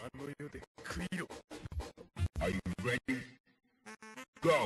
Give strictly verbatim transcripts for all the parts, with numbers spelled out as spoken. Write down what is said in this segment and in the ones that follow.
の世で食いろ。 Are you ready? Go!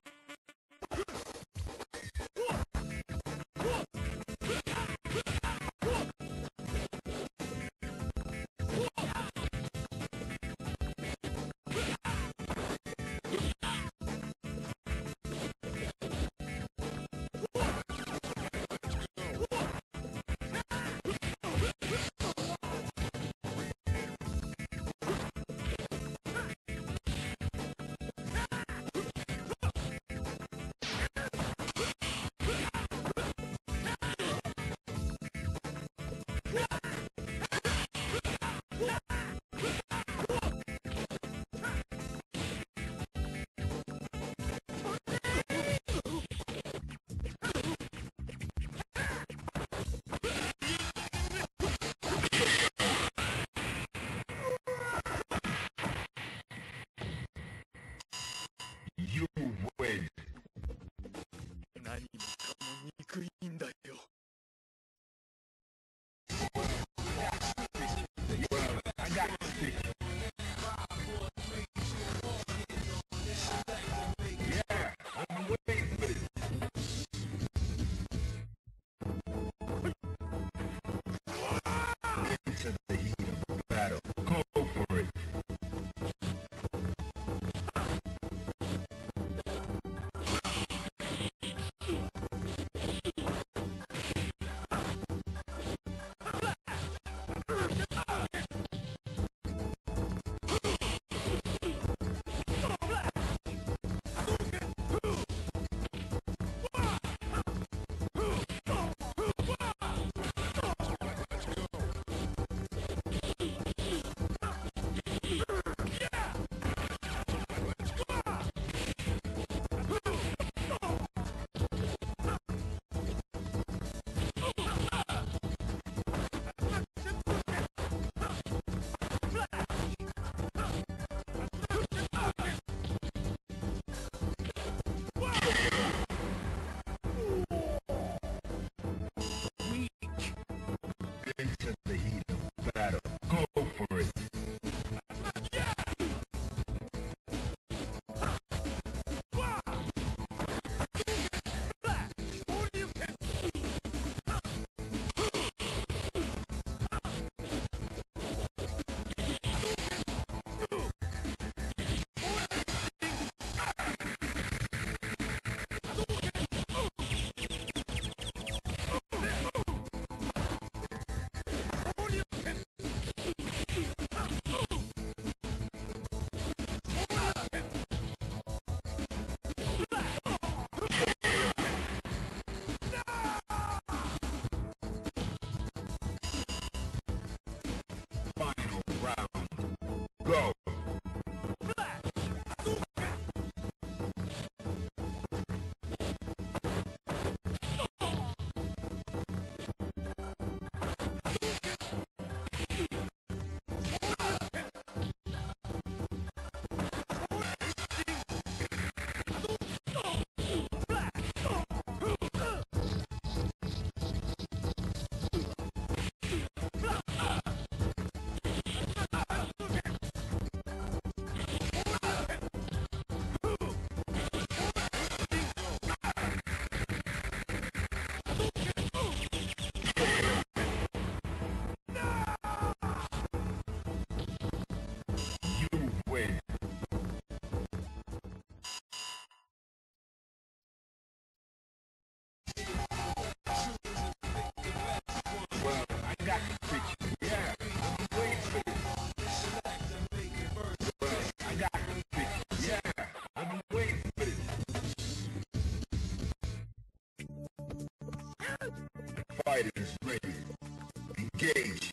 You win. 何もかも憎いんだよ。 Well, I got the picture. Yeah, I'm waiting for this. Into the heat of battle. Go for it. Into the heat of battle. Go for it. Final round. Go. You win. Well, I got the picture. Yeah, I'm waiting for this. Well, I got the picture. Yeah, I'm waiting for this. The fight is ready. Engage.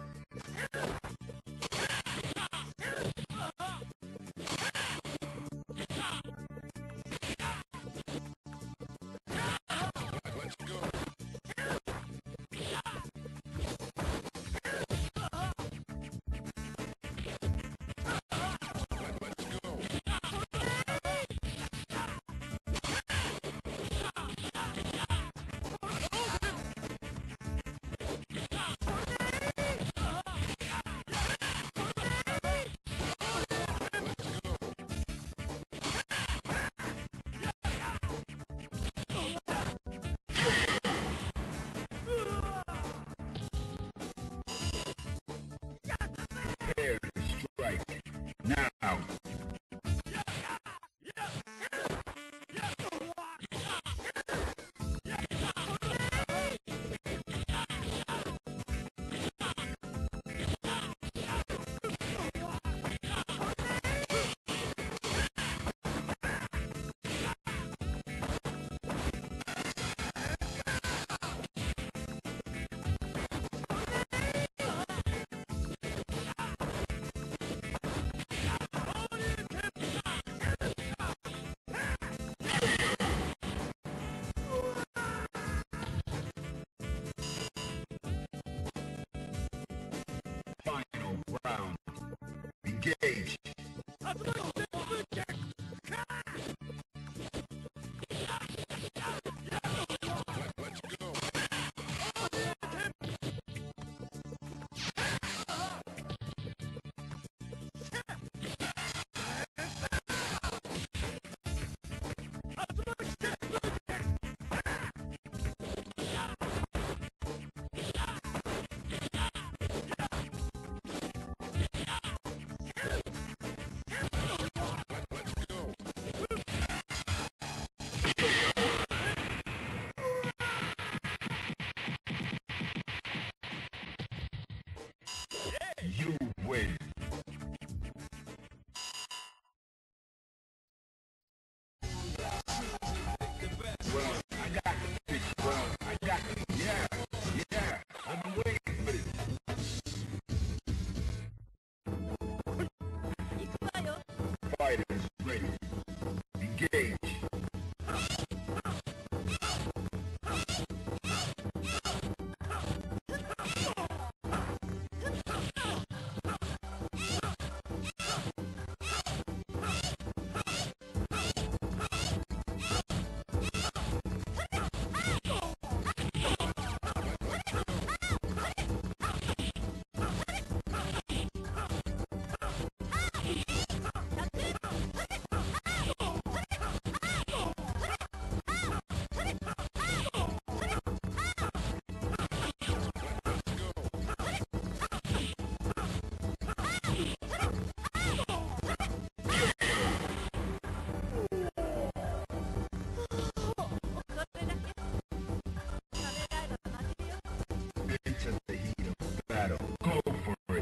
Let's go. Engage. You win. Well, I got the pitch. Well, I got the, yeah, yeah. I've been waiting for this. Fighters ready. Engage. Into the heat of battle. Go for it.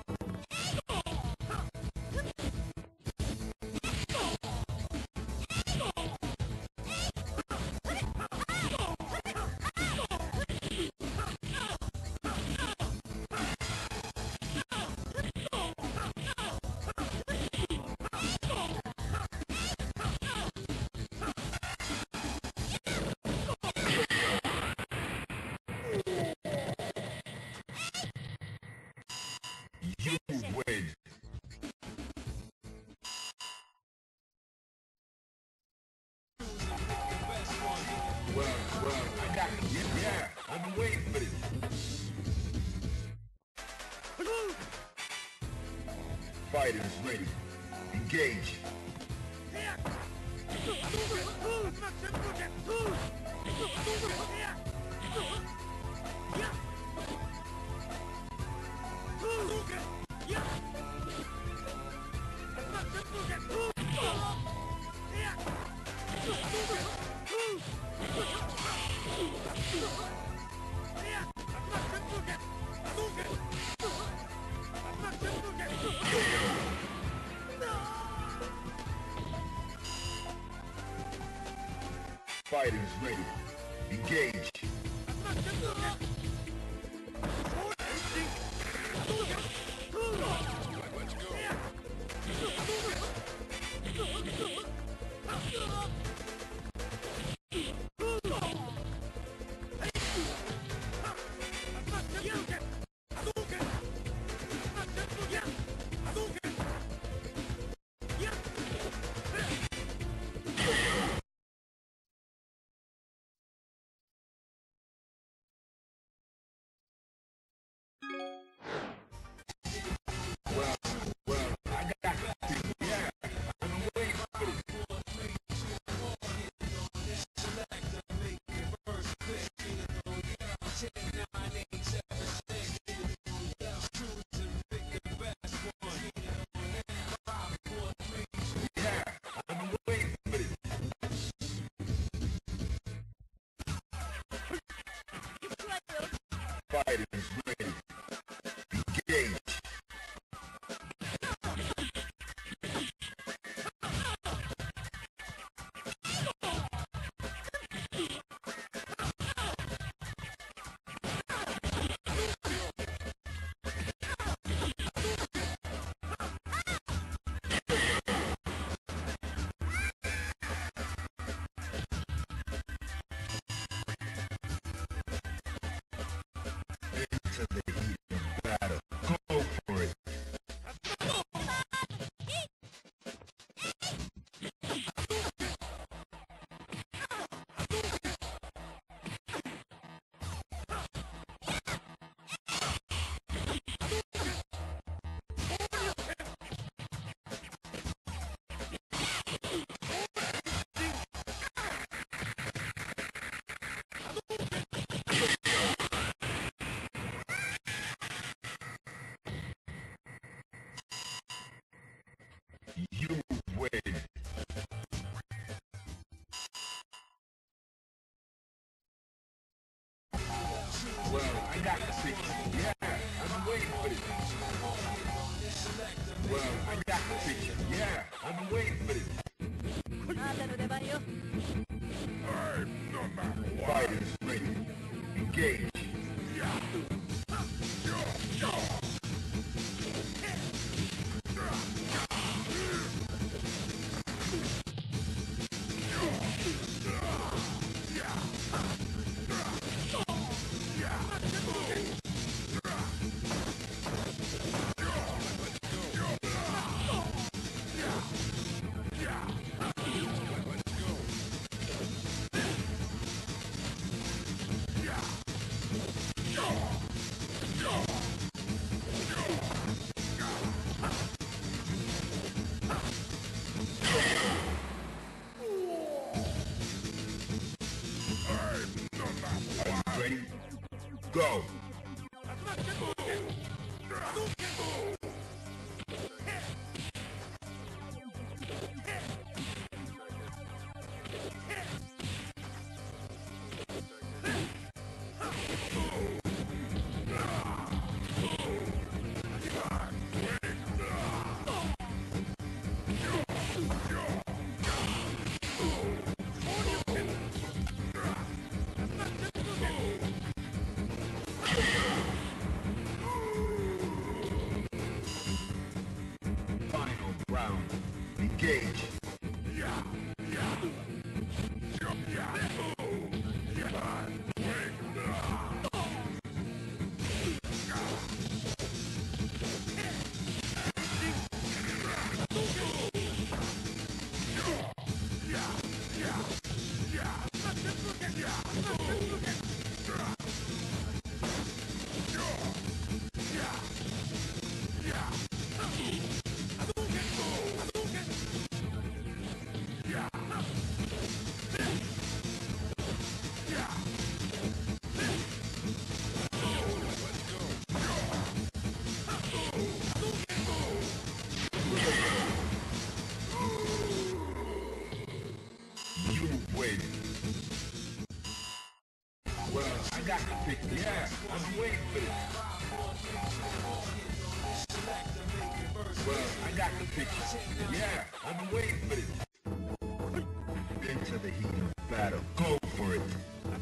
You win. Well, well, I got the, yeah, yeah. I've been waiting for this. Fighters ready. Engage. Fighters ready. Engage. Well, well, I got the, yeah. I've been waiting for this. Yeah, I've been waiting for this. Fighters ready. Engage. Into the heat of battle. Go for it. Well, I got the picture. Yeah, I've been waiting for this. あんたの出番よ。 Fighters ready. Engage. Ready? Go! Final round. Engage. You win. Well, I got the picture. Yeah, I'm waiting for this. Well, I got the picture. Yeah, I've been waiting for this. Into the heat of battle. Go for it.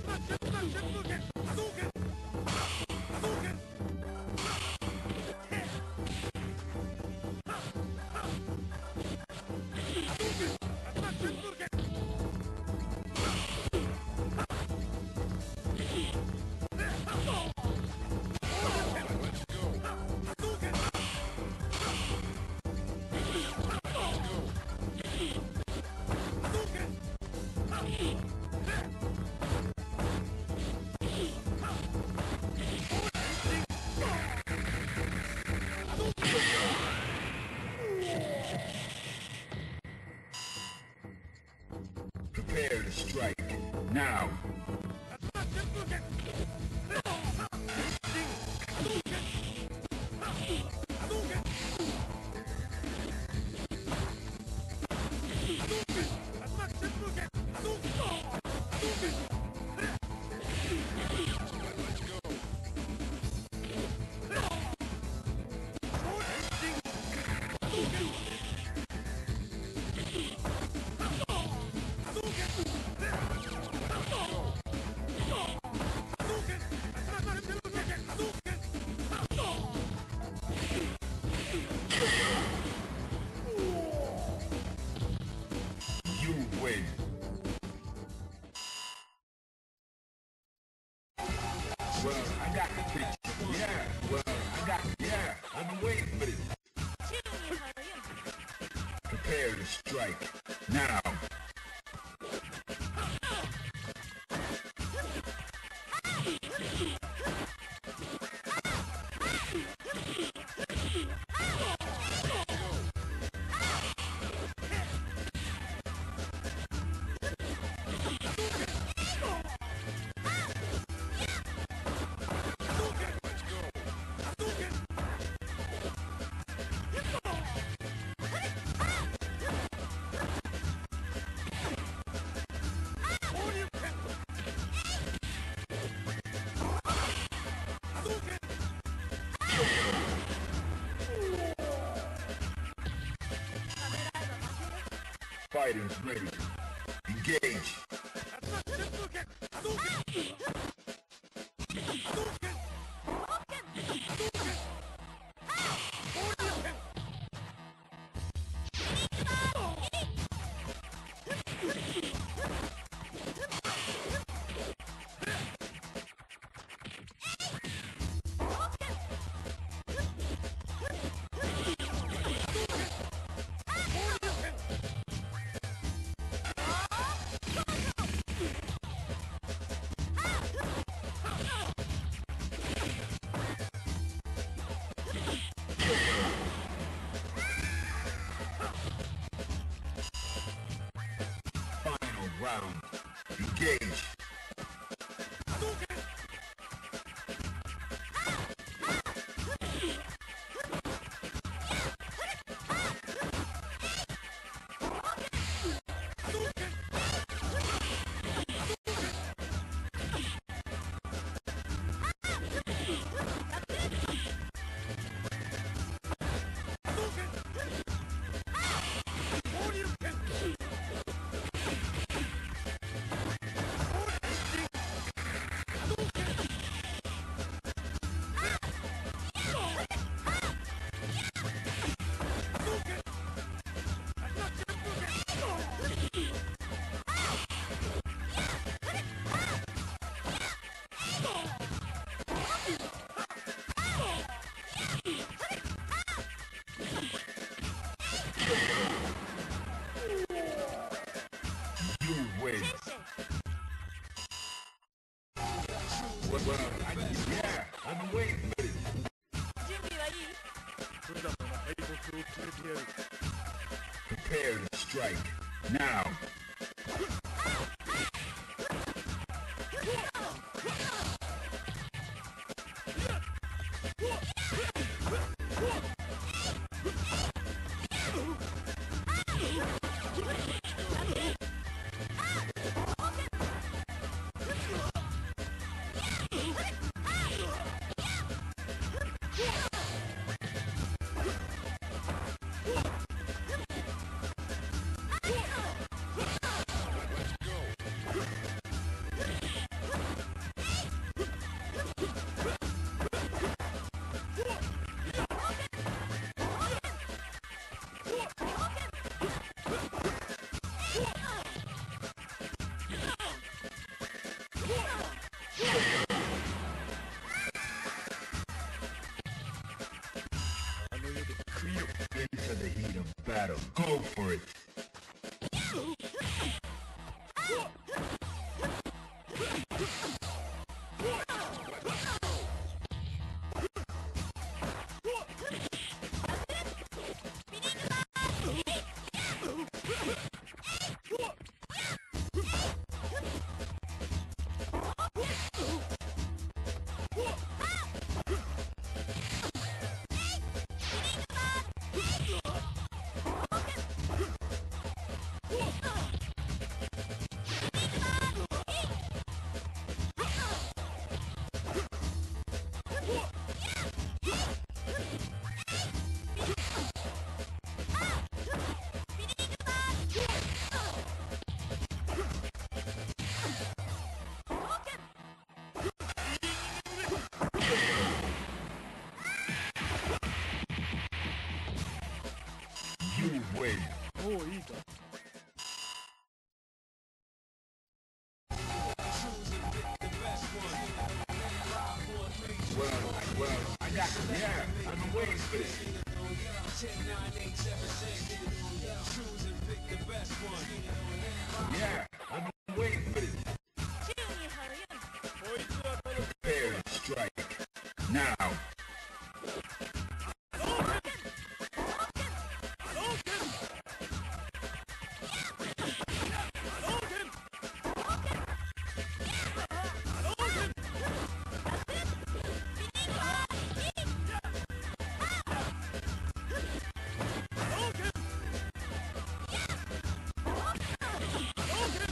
Prepare to strike. Now. You win. Well, I got the picture. Yeah, well, I got, yeah, I've been waiting for this. Prepare to strike. Now. fighters ready. Engage. Final round. Engage. You win. Well, well, I, yeah, I'm waiting for it. 準備はいい？ 普段の敗北を決めてやる。 Prepare to strike. Now. Into the heat of battle. Go for it. You win. もういいか。 Well, well, I got it. Yeah, I've been waiting for this. Yeah, I've been waiting for this. 宙に張るよ。 こいつはこの Prepare to strike. Now. オーケー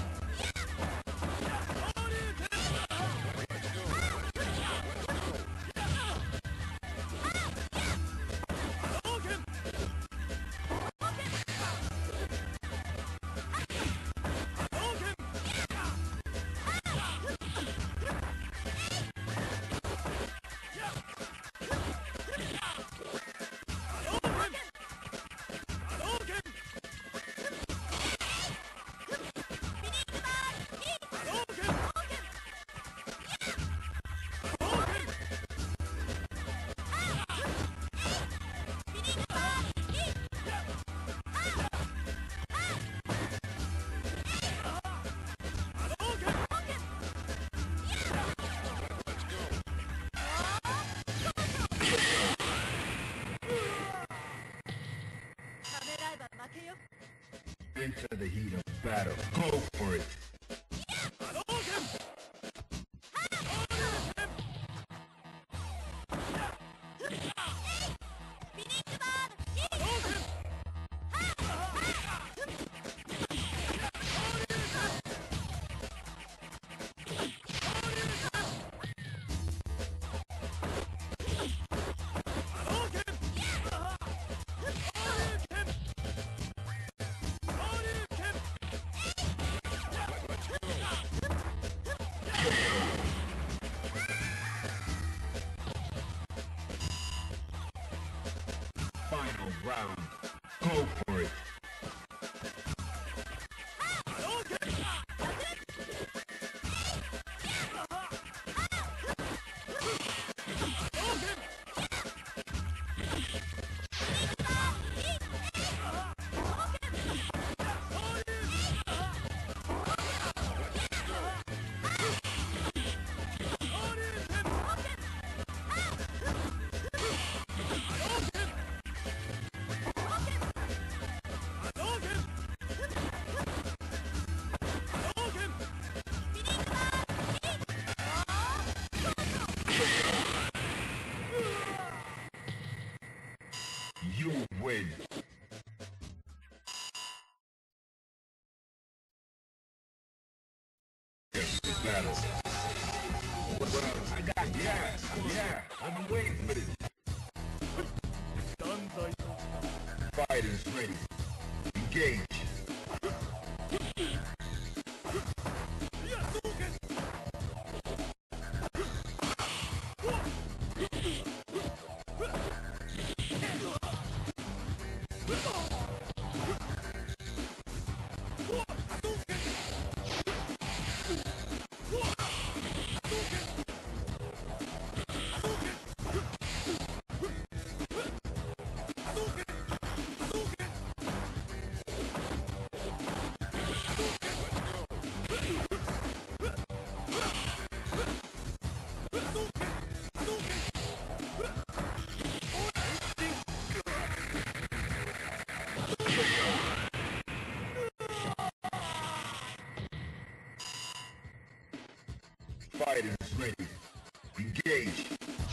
Into the heat of battle. Go for it. Final round. Go for it. You win. Battle. Well, I got yeah, yeah. I've been waiting for this. Fight is ready. Engage. Fight is ready. Engage.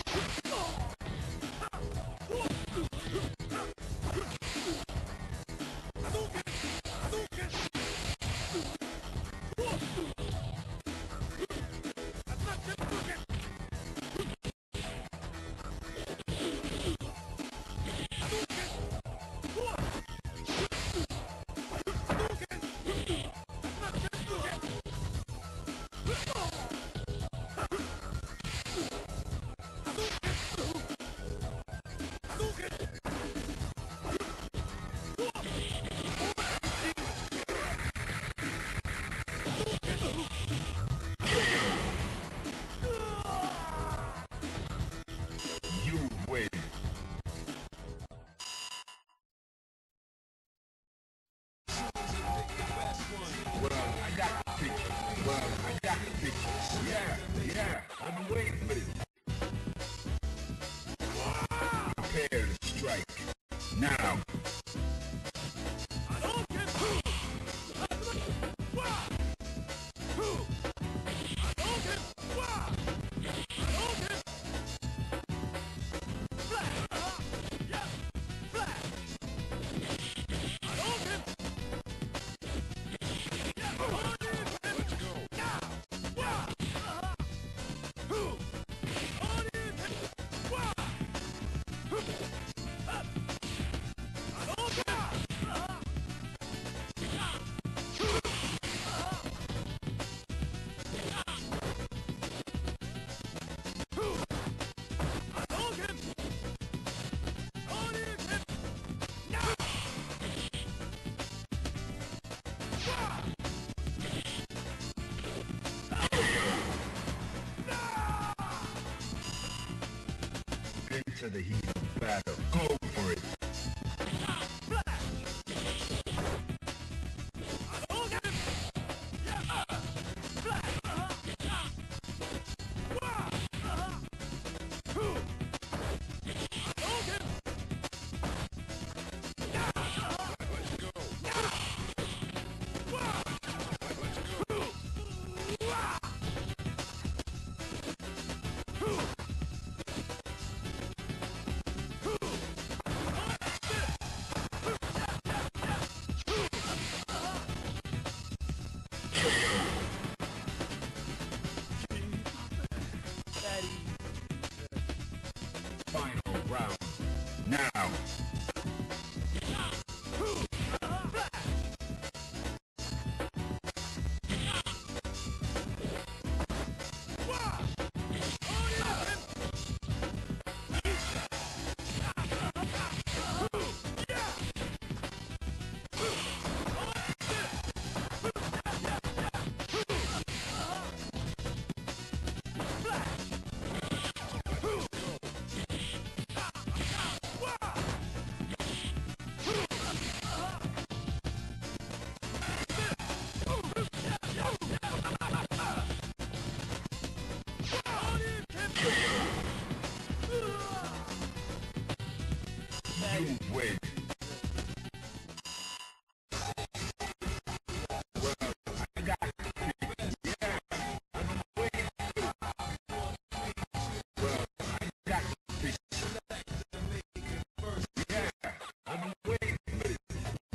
Prepare to strike. Now. Into the heat of battle. Go for it. You win. Well, I got the picture. Yeah, I'm waiting for it. Well, I got the picture. Yeah, I'm waiting for it.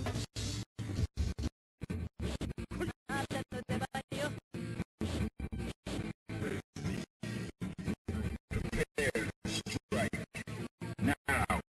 あんたの出番よ。 Prepare to strike. Now.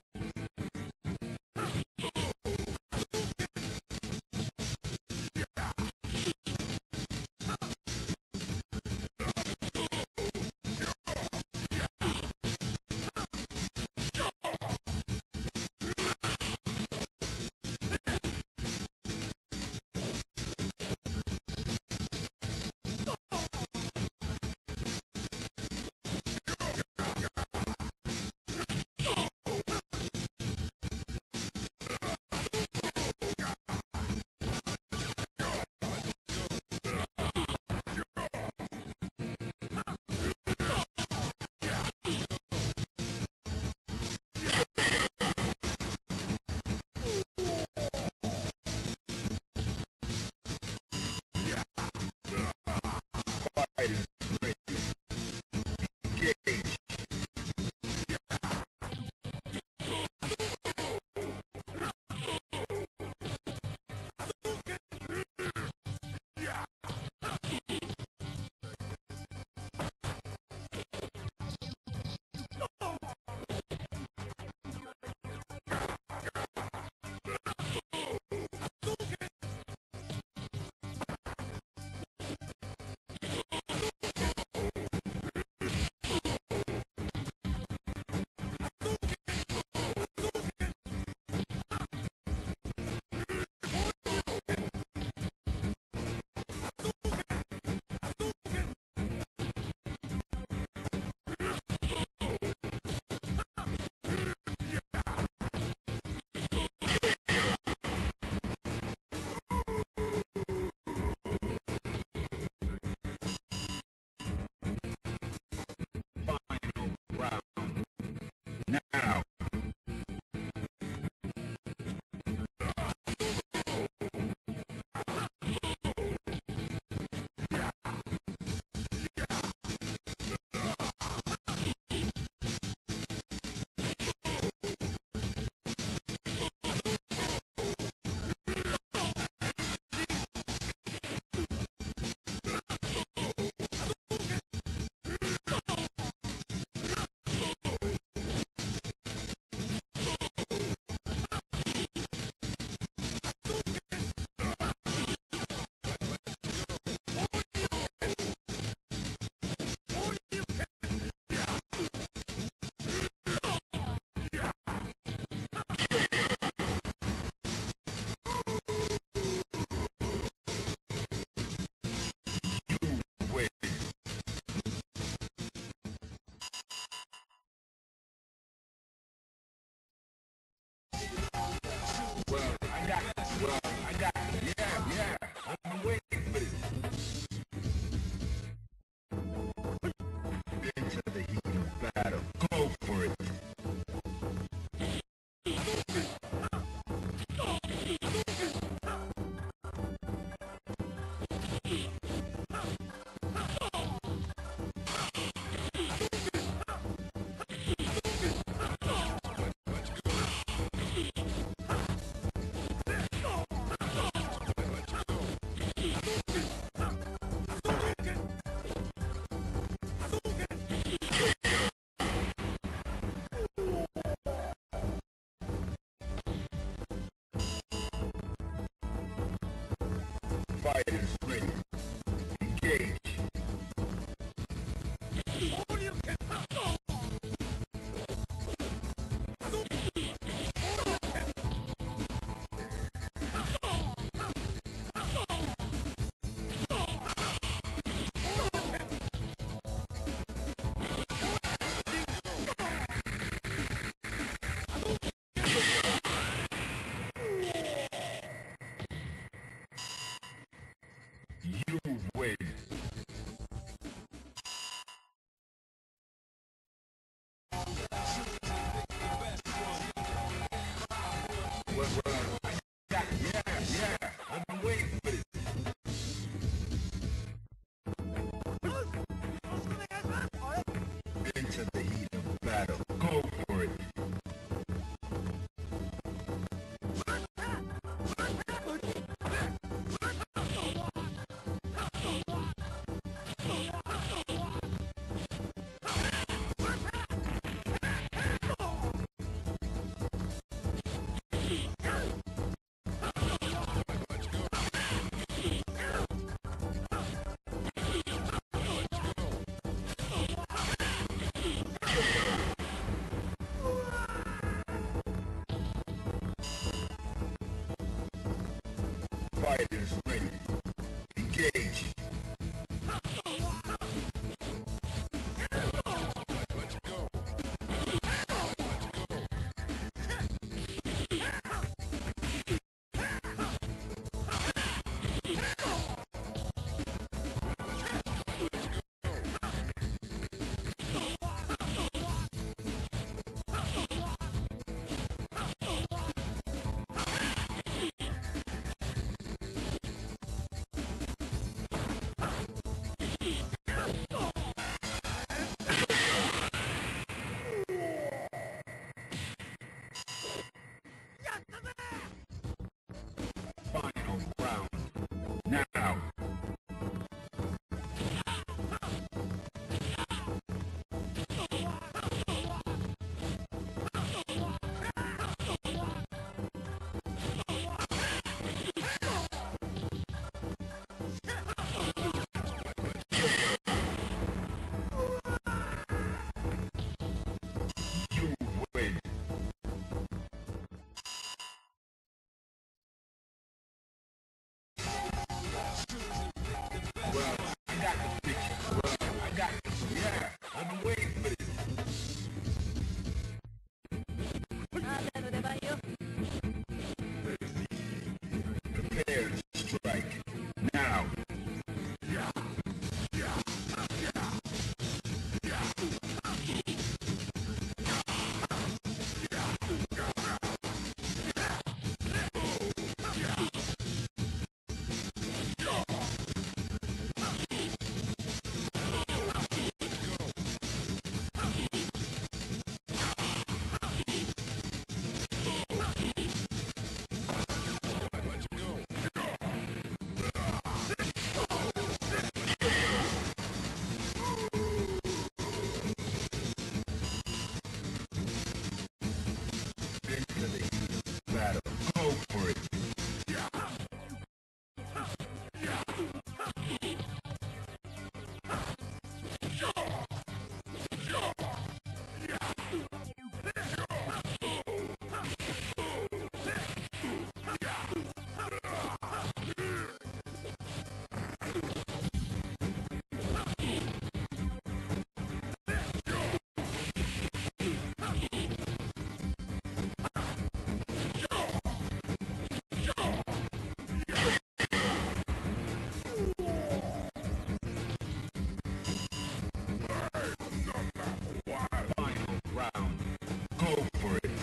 Fighters ready. Engage. Final round. Now. Wait. Well, I got well, I got yeah, yeah. I'm waiting for this. Into the heat of battle. Go for it. Fighters ready. Engage. Well, I got the picture. Well, I got it. Yeah, I've been waiting for this. あなたの出番よ。 Prepare to strike. Now. Into the heat of battle. Go for it. Final round. Go for it.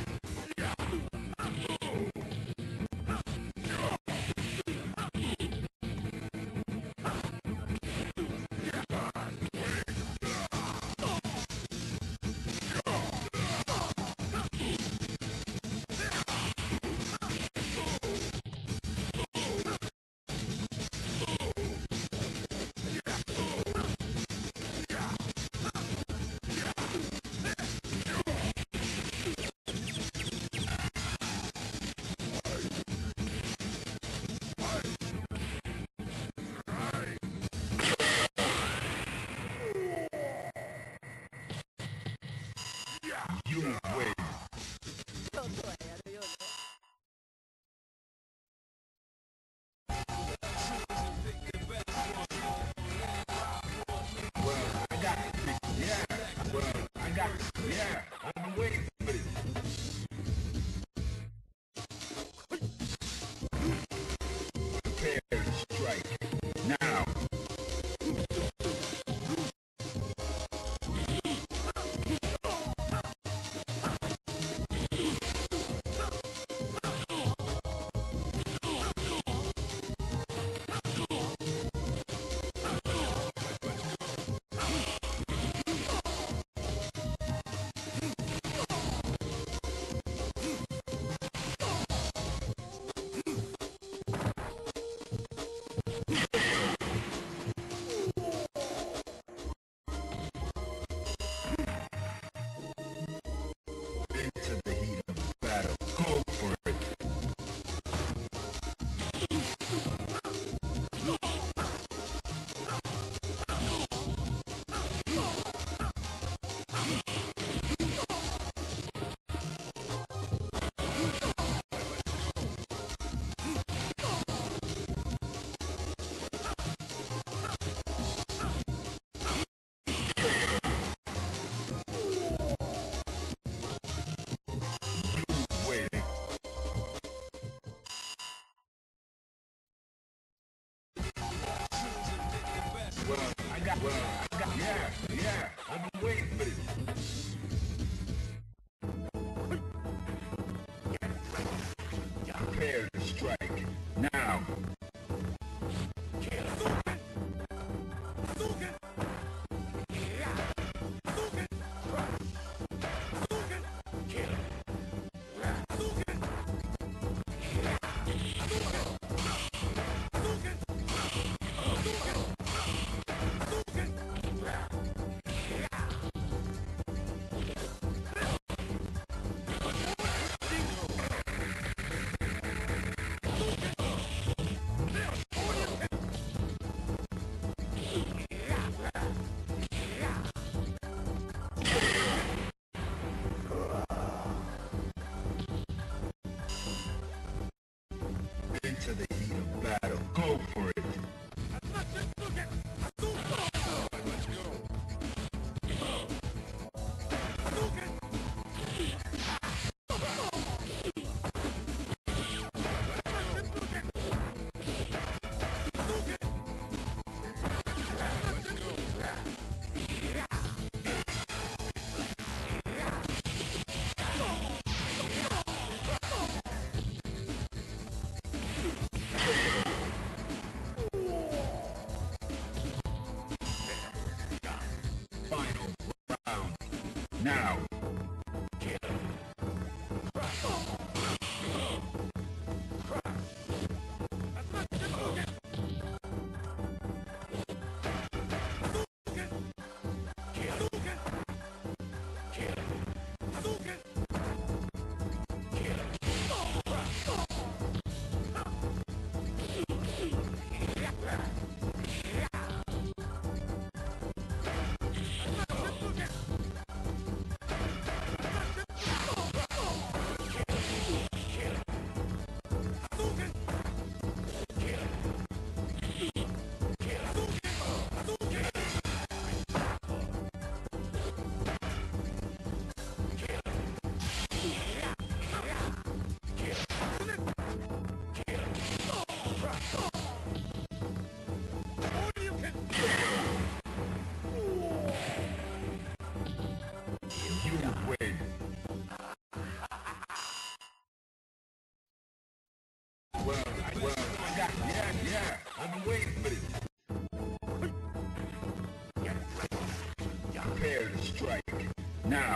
You win. ちょっとはやるよね。 Well, I got the picture. Yeah. Well, I got it. Yeah, I've been waiting for this. Prepare to strike. Now. Into the heat of battle. Go for it. You win. Well, I got, well, I got, yeah, yeah, I've been waiting for this. Prepare to strike. Now. Into the heat of battle. Go for it. Now. Prepare to strike. Now.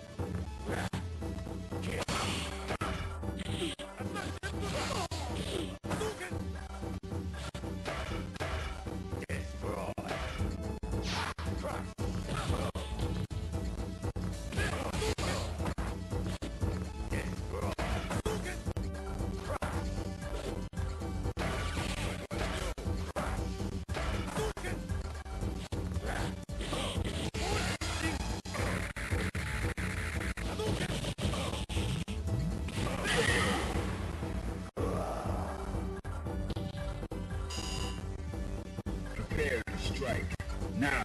Prepare to strike. Now.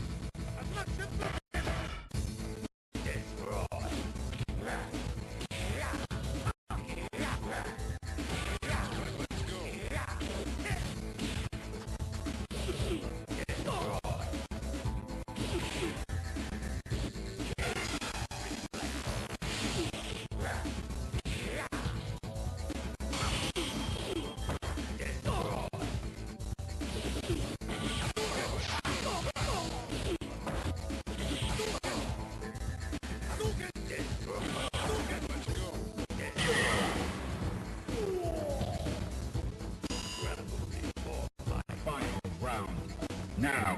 Now.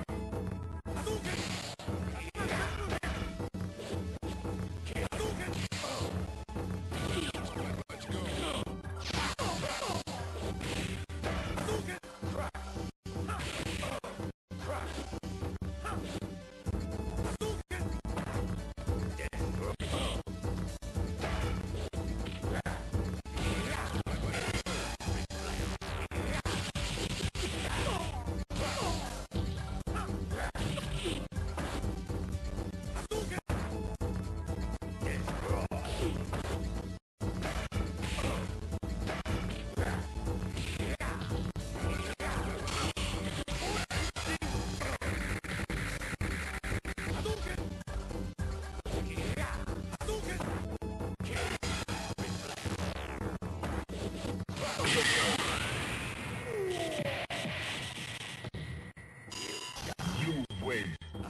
You win.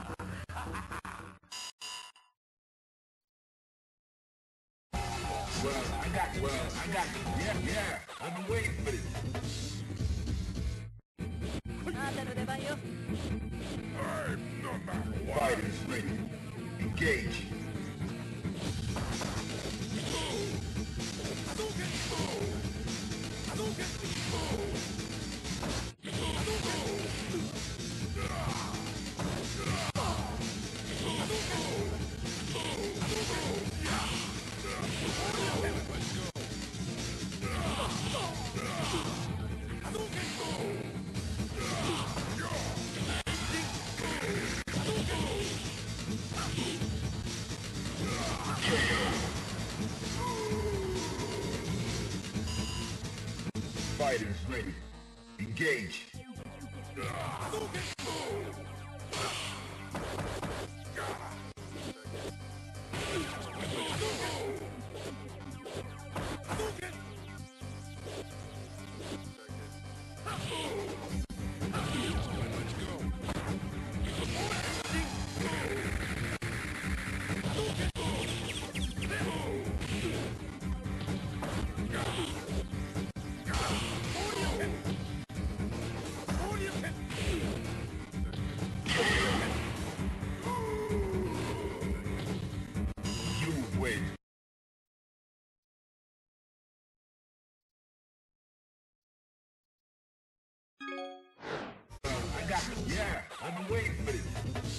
Well, I got, well, I got, yeah, yeah, I've been waiting for this. あんたの出番よ。 Fighters ready. Engage. Fighters ready. Engage. got, yeah, I've been waiting for this.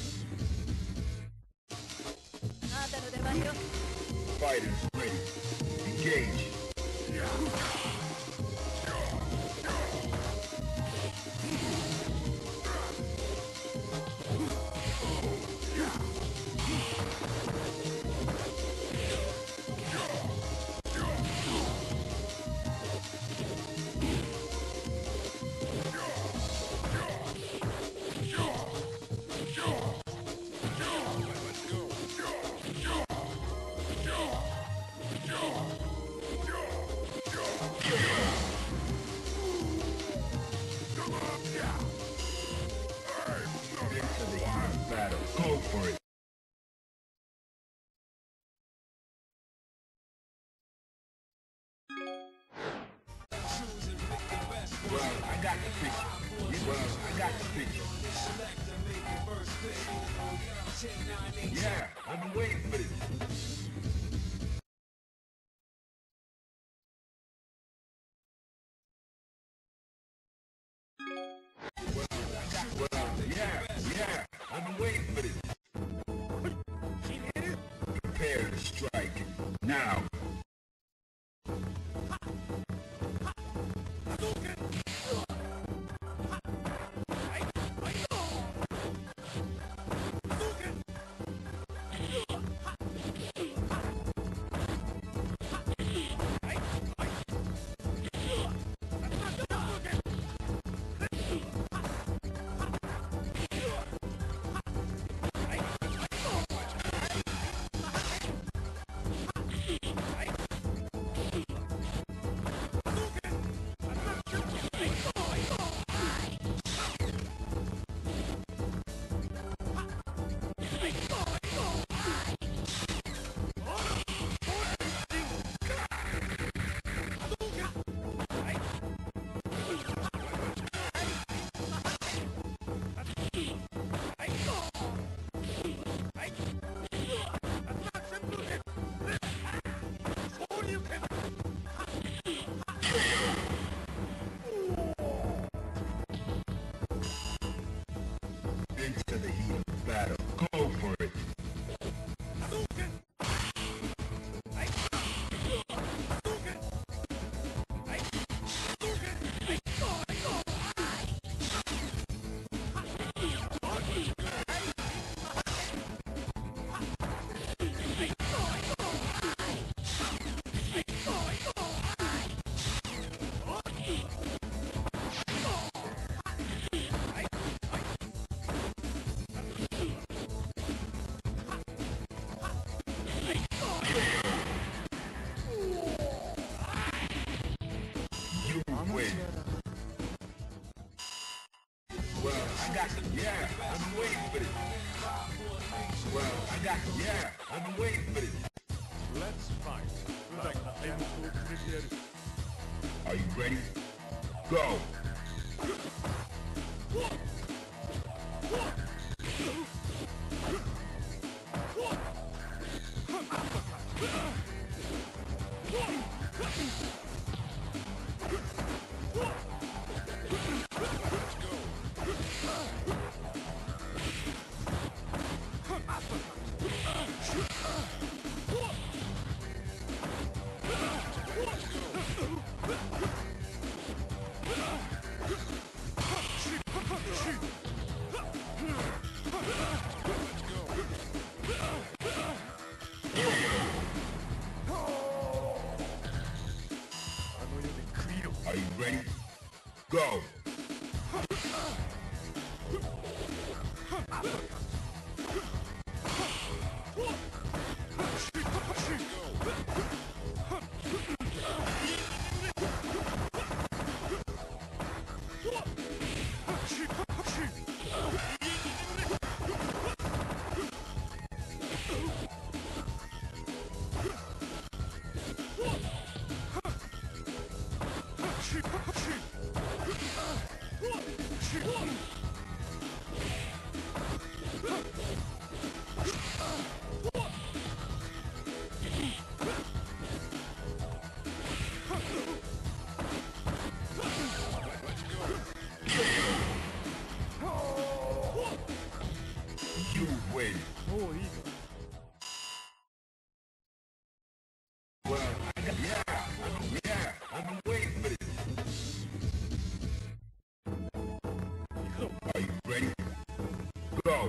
あなたの出番よ。 Fighters ready. Engage. Into the heat of battle. Go for it. Well, I got the picture. Well, I got the picture. Yeah, I've been waiting for this. Well, I got, well, yeah, yeah, I've been waiting for this. Prepare to strike. Now. Into the heat of battle. Go for it. You win. Well, I got, yeah, I've been waiting for this. Well, I got, yeah, I've been waiting for this. Let's fight. 普段から演目を決めてやる。 Are you ready? Go! Are you ready? Go! Oh! Go.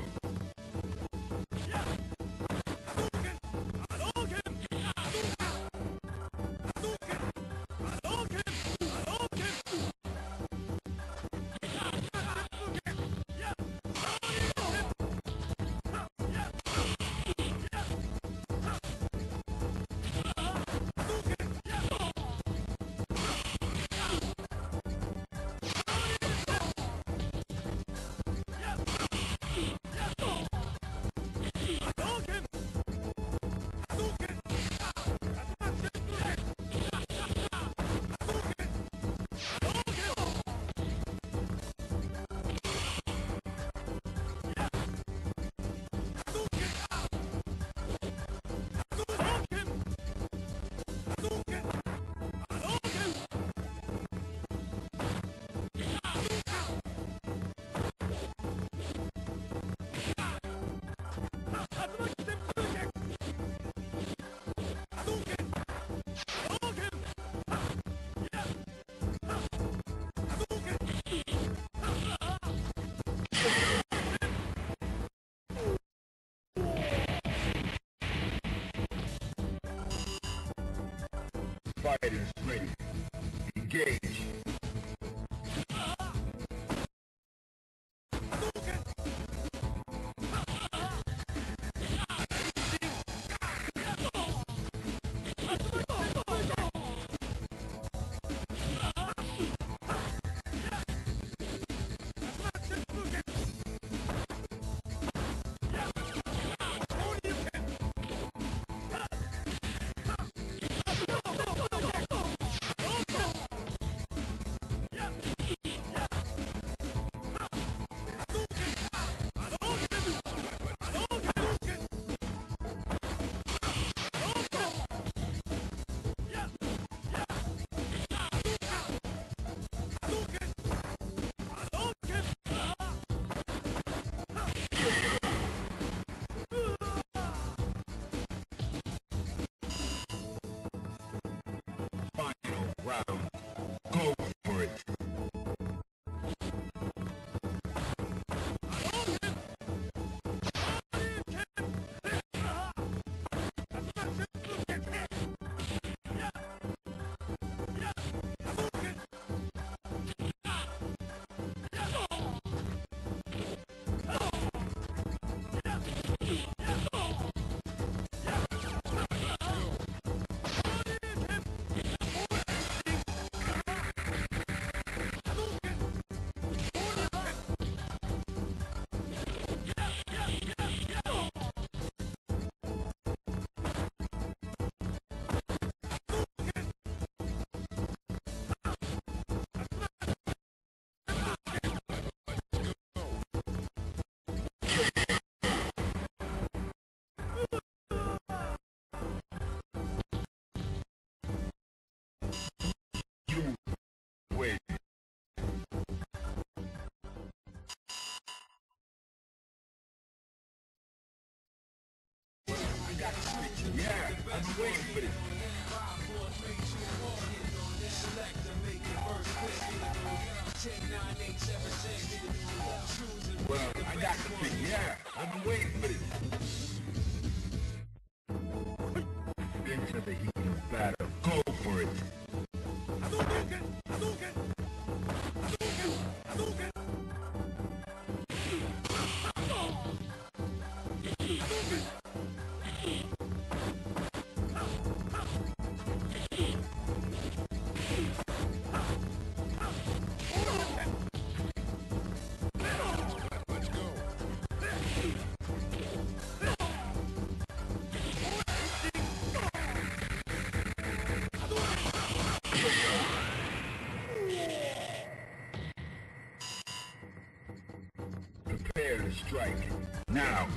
Fighters ready. Engage. Round. Go for it. Wait. Yeah, I've been waiting for this. Well, I got the pick. Yeah, I've been waiting for this. Into the heat of battle. Go for it. Prepare to strike. Now.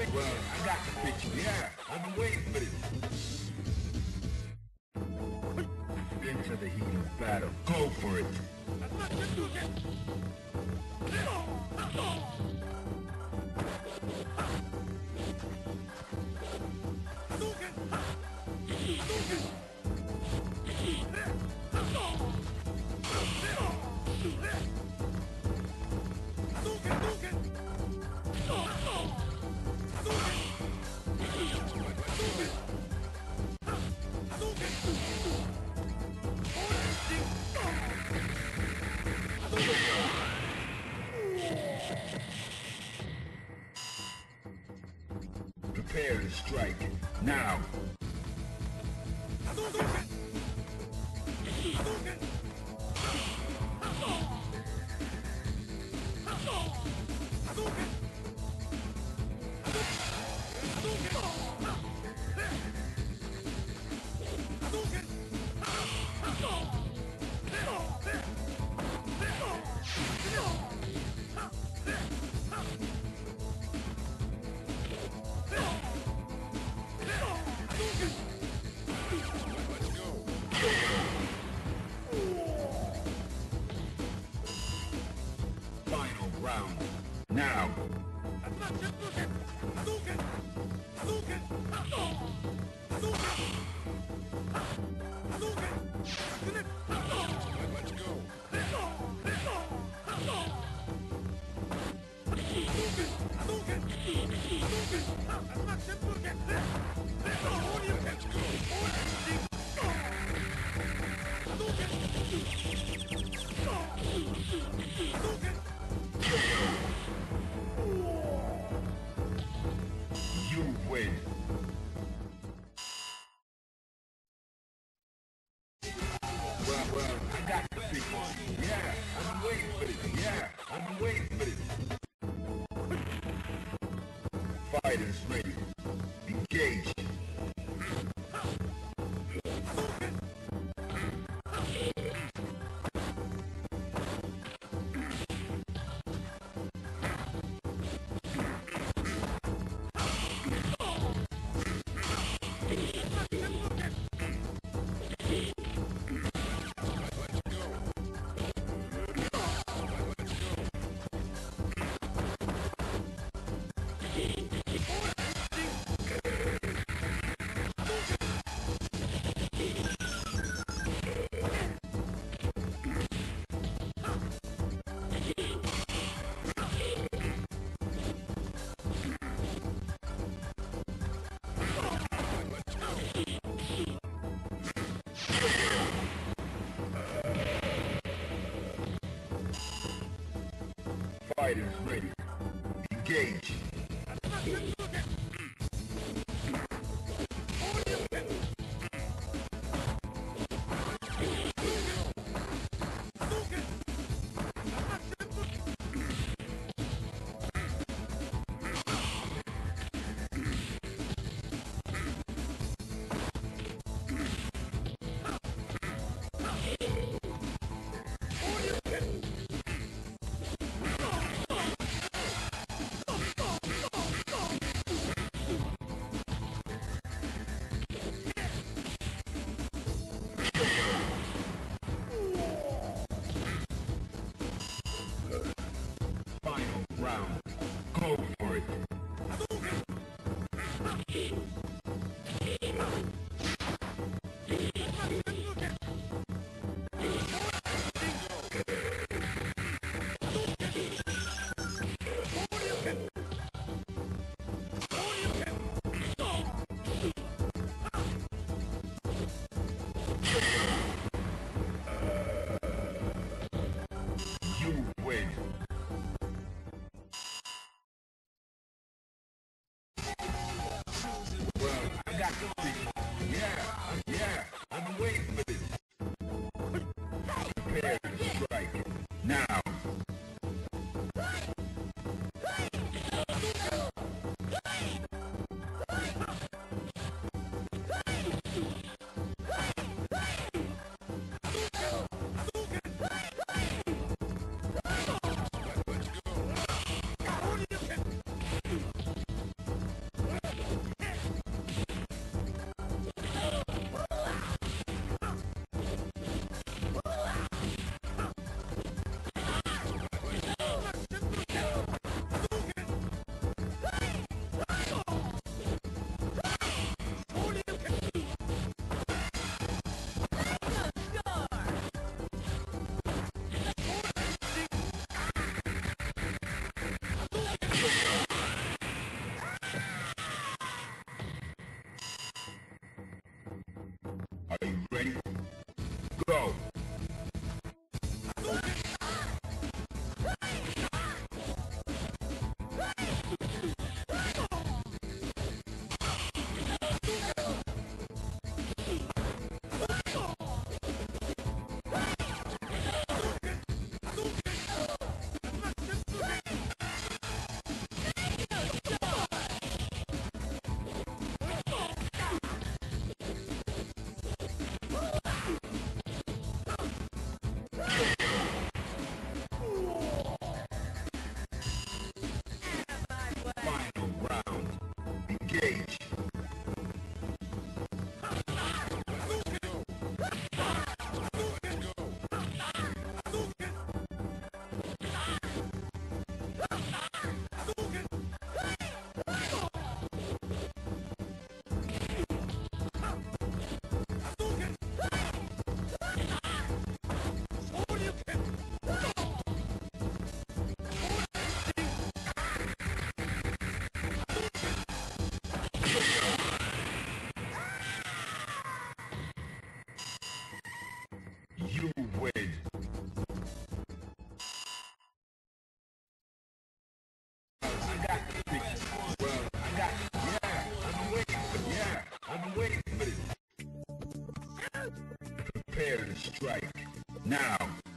well, I got the picture. Yeah, I've been waiting for this. Into the heat of battle. Go for it. Prepare to strike. Now. Final round. Now. You win. Well, well, I got the big one. Yeah, I've been waiting for this. Yeah, I've been waiting for this. Fighters ready. Engage. Fighters ready. Engage. Go. Final round. Engage. You win. I got the picture. Well, I got it. Yeah, I've been waiting for it. Yeah, I've been waiting for it. Prepare to strike. Now.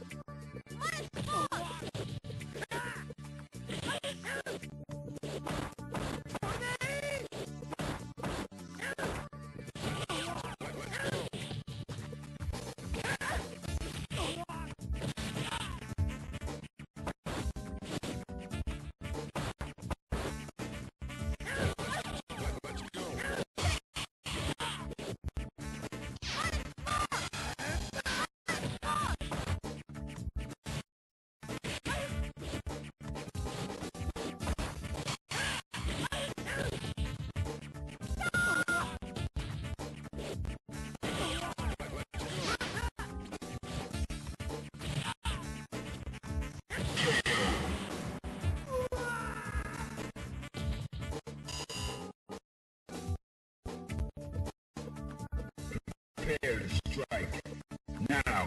Prepare to strike. Now.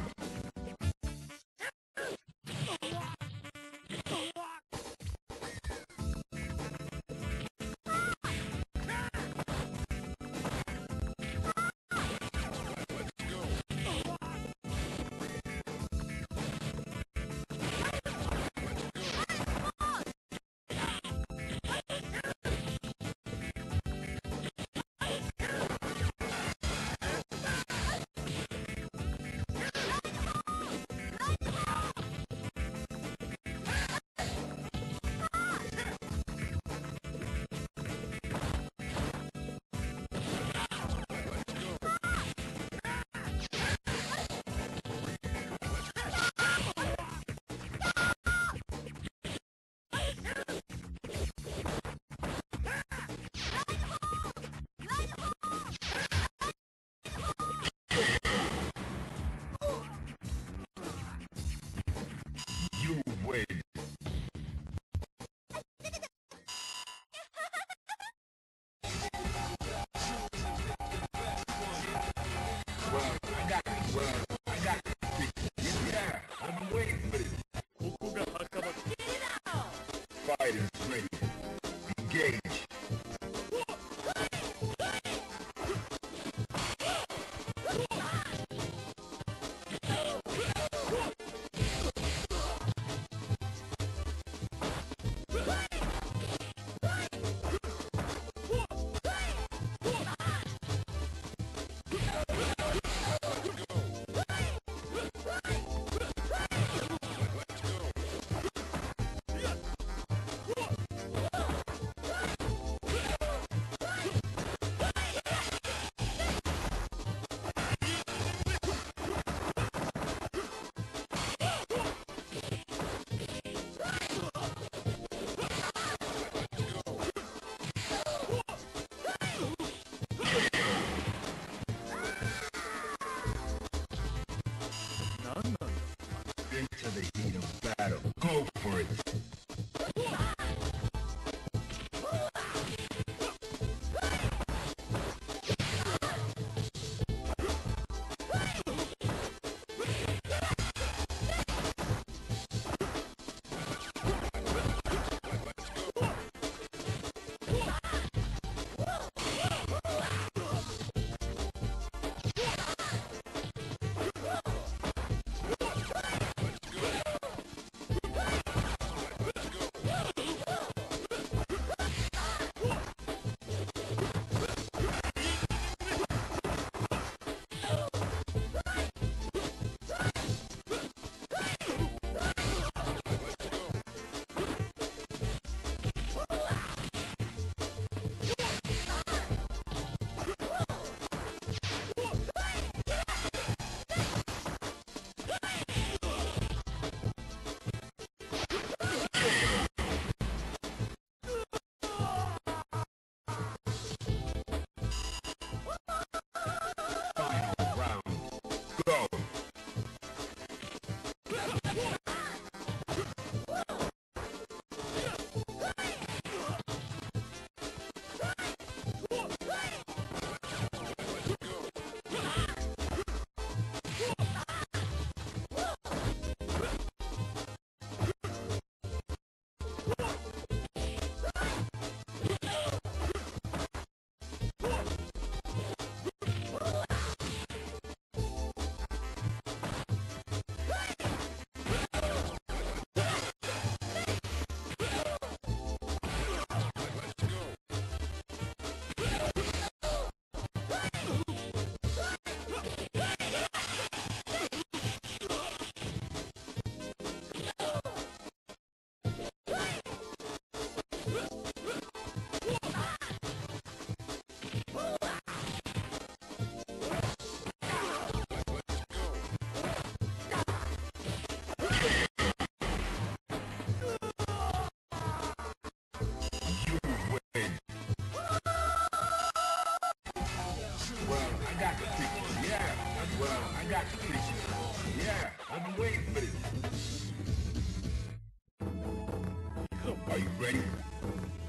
You win. Well, I got it. Well, I got it. Yeah, I've been waiting for this. ここが墓場。 Fight is ready. Engage. Into the heat of battle. Go for it.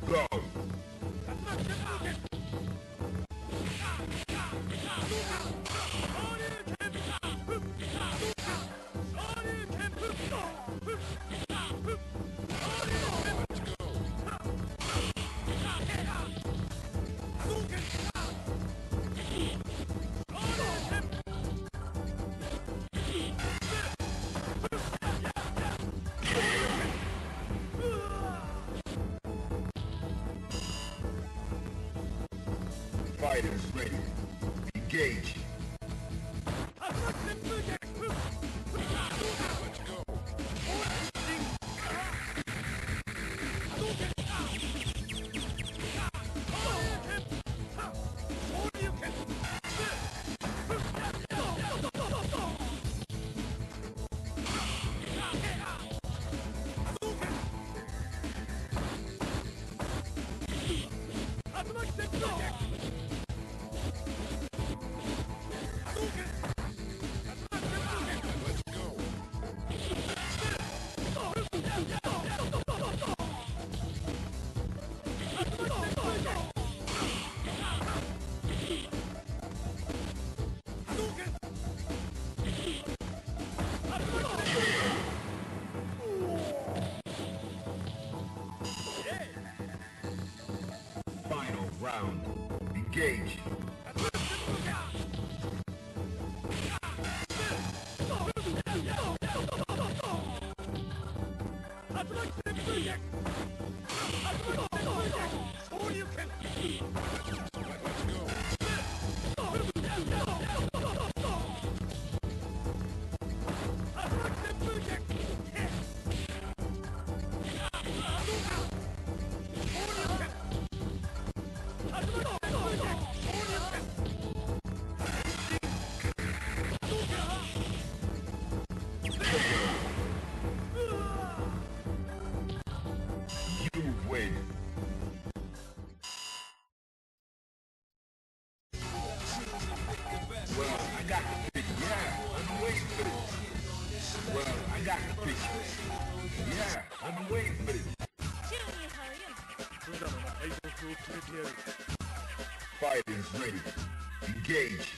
Go. Fighters ready. Engage. Final round. Engage. You win. Well, I got the picture. Yeah, I've been waiting for this. Well, I got the picture. Yeah, I've been waiting for this. 無駄な敗北を決めてやる。 Fighters ready. Engage.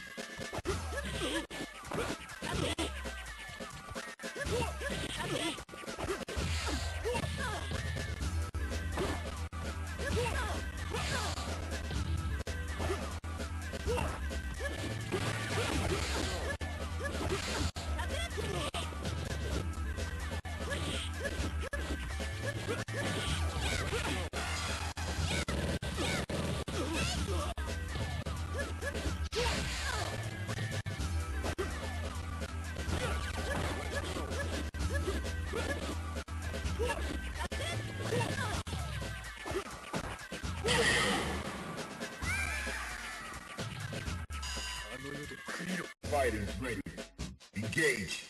Fighters ready. Engage.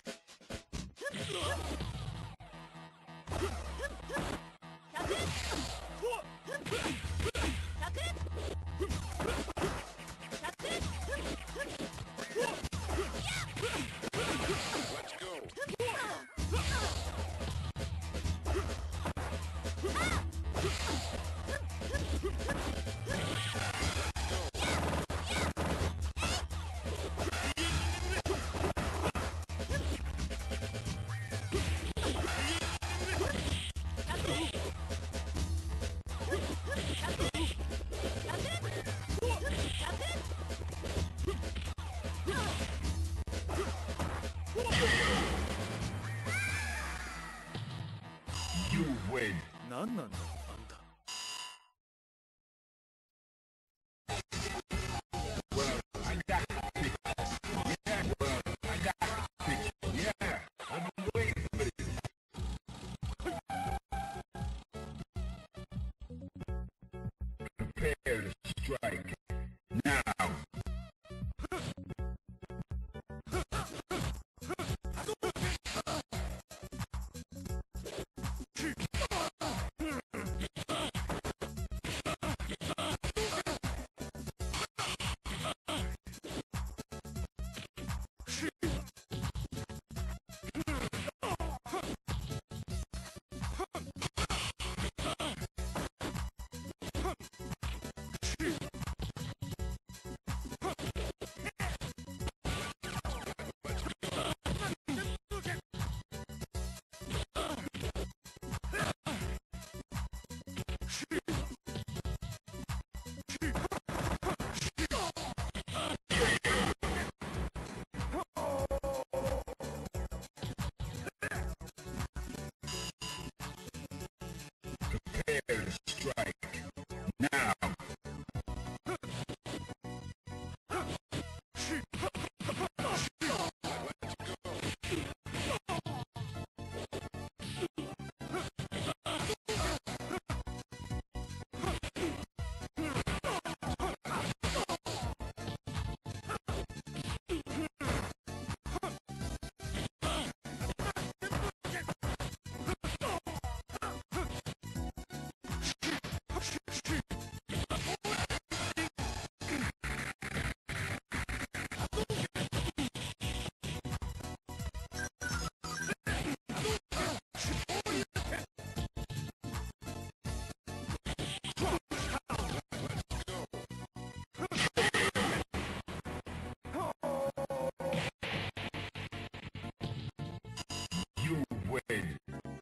You win. 何なんだあんた。 Well, I got the picture. Yeah, well, I got the picture. Yeah, I've been waiting for this. Prepare to strike. Now. win.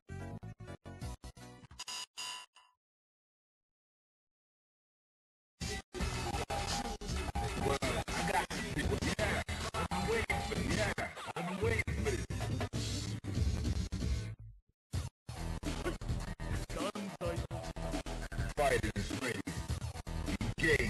Well, I got people. Yeah, I'm waiting for it. Yeah, I'm waiting for it. 団体 Fighters ready. Engage.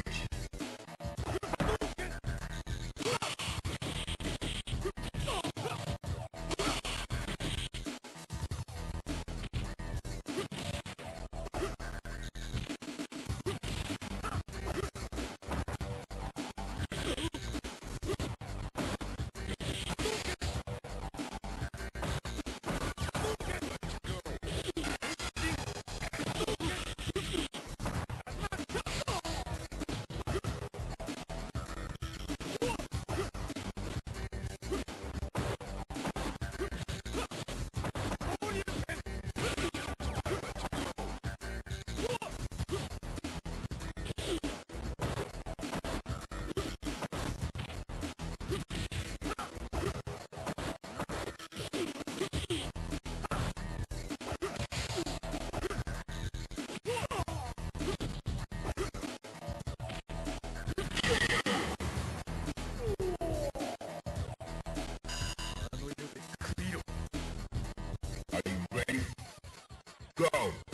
Are you ready? Go!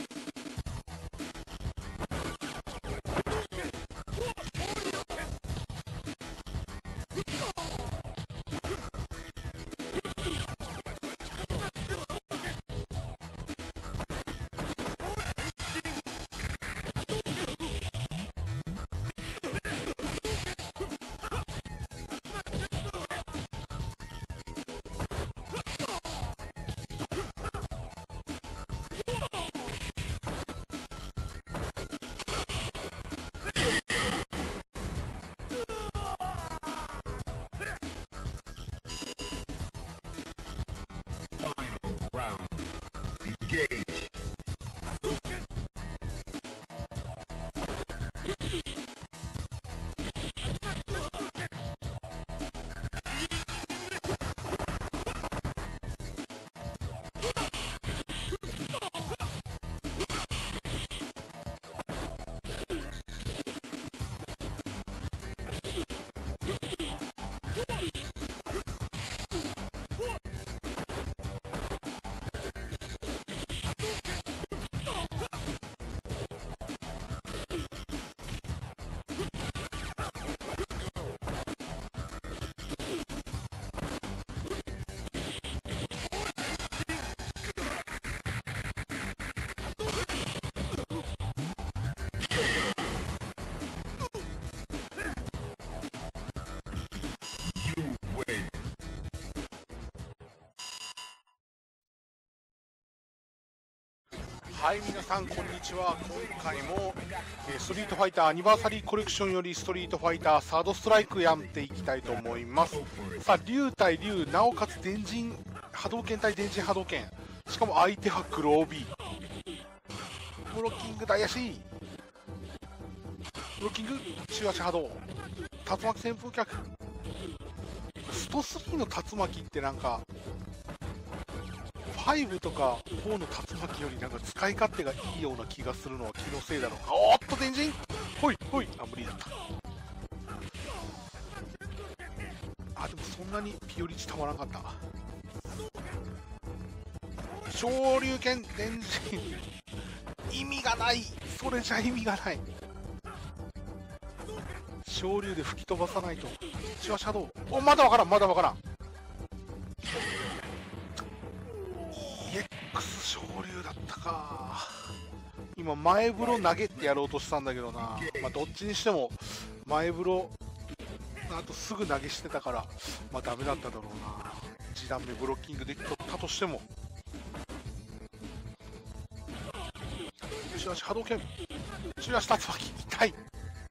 Final round. Engage. You win. はい、皆さんこんにちは。今回も、えーストリートファイターアニバーサリーコレクションよりストリートファイターサードストライクやっていきたいと思います。さあ、竜対竜、なおかつ電人波動拳対電人波動拳、しかも相手は黒帯。ブロッキング大足、ブロッキング中足波動、竜巻旋風脚。ストスリーの竜巻ってなんかごとかよんの竜巻よりなんか使い勝手がいいような気がするのは気のせいだろうか。おーっと電人、ほいほい、あ、無理だった。あ、でもそんなにピオリチたまらなかった。昇竜拳電人意味がない、それじゃ意味がない。昇竜で吹き飛ばさないと。シワシャドウ、お、まだわからん、まだわからん。イーエックス 昇竜だったか。今前風呂投げってやろうとしたんだけどな。まあどっちにしても前風呂あとすぐ投げしてたからまあダメだっただろうな。いち段目ブロッキングできたとしても。中足波動拳、中足竜巻、痛い。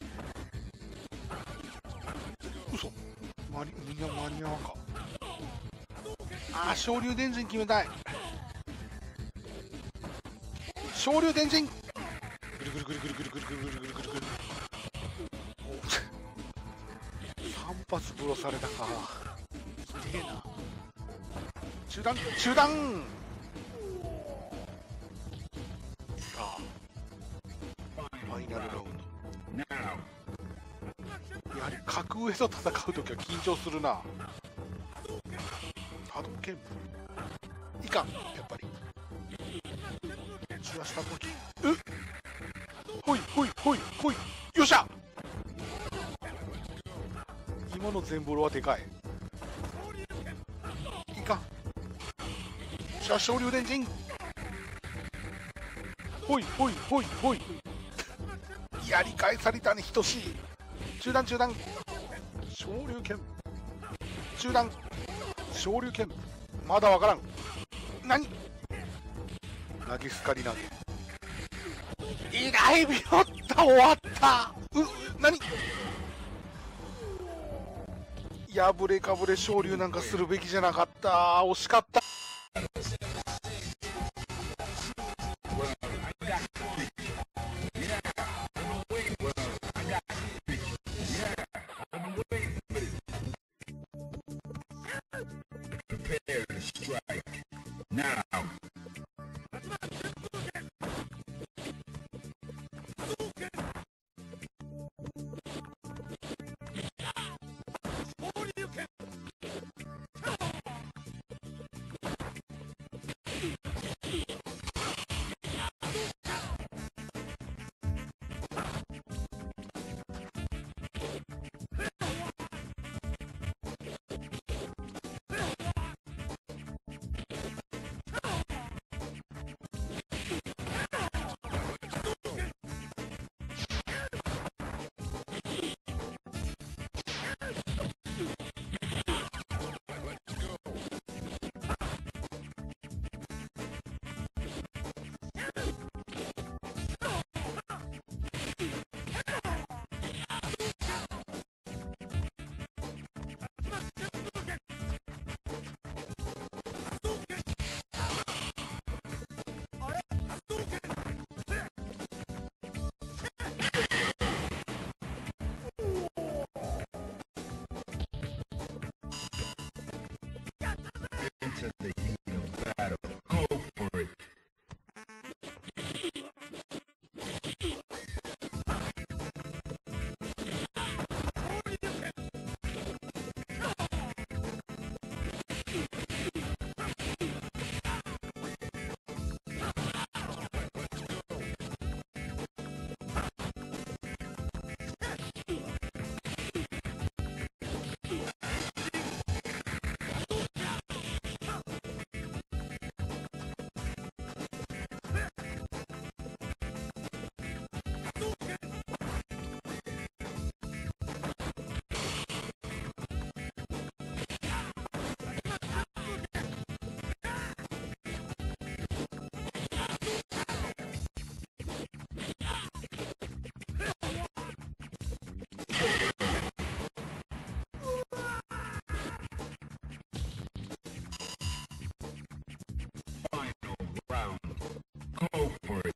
嘘、間にみんな間に合わんか。ああ、昇竜電人決めたい。昇竜電人、ぐるぐるぐるぐるぐるぐるぐるぐるぐるぐるぐる。さん発ブロされたか。痛えな。中段中段、 あファイナルラウンド。 Now. やはり格上と戦うときは緊張するな。波動拳いかん、やっぱり散らしたとき、うっほいほいほいほい、よっしゃ。今の全ボロはでかい。いかん、じゃあ昇竜電陣、ほいほいほいほい、やり返されたね、等しい。中断中断、昇竜拳中断、昇竜拳、まだわからん。何、投げすかり投げ、意外ビヨッタ、終わった。う何、破れかぶれ昇竜なんかするべきじゃなかった。惜しかった。 Prepare to strike. Now. Into the heat of battle. Go for it. Final round. Go for it.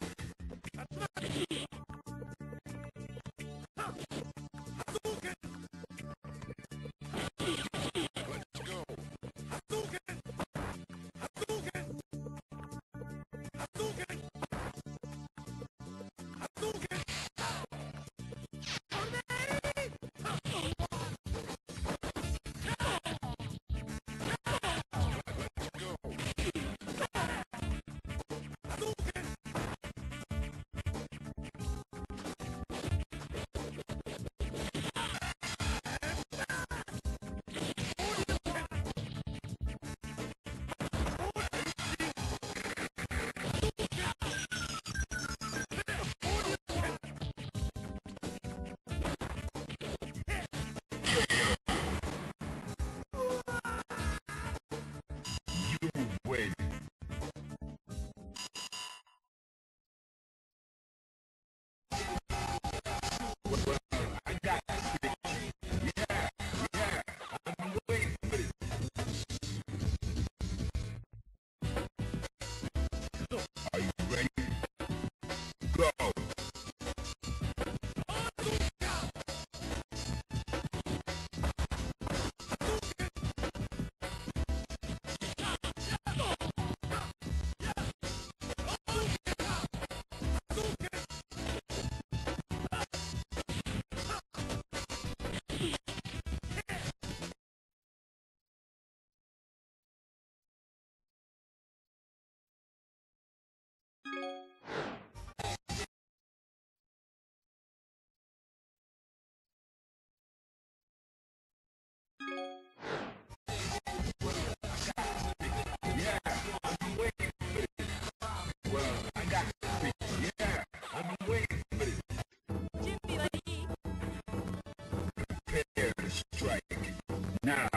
I got this. Yeah, I've been waiting for this. 準備はいい？ Prepare to strike. Now.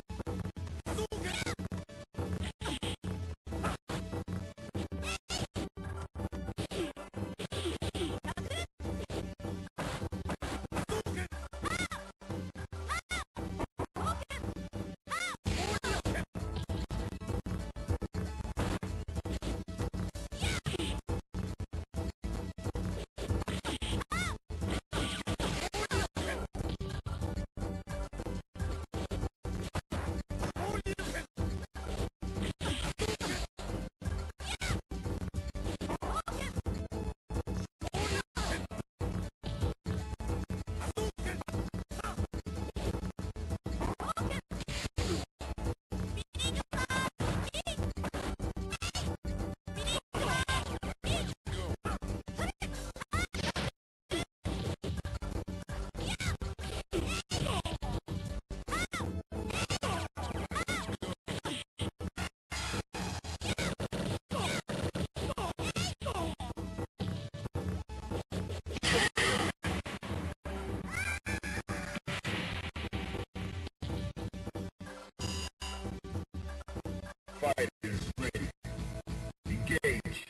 Fighters ready. Engage.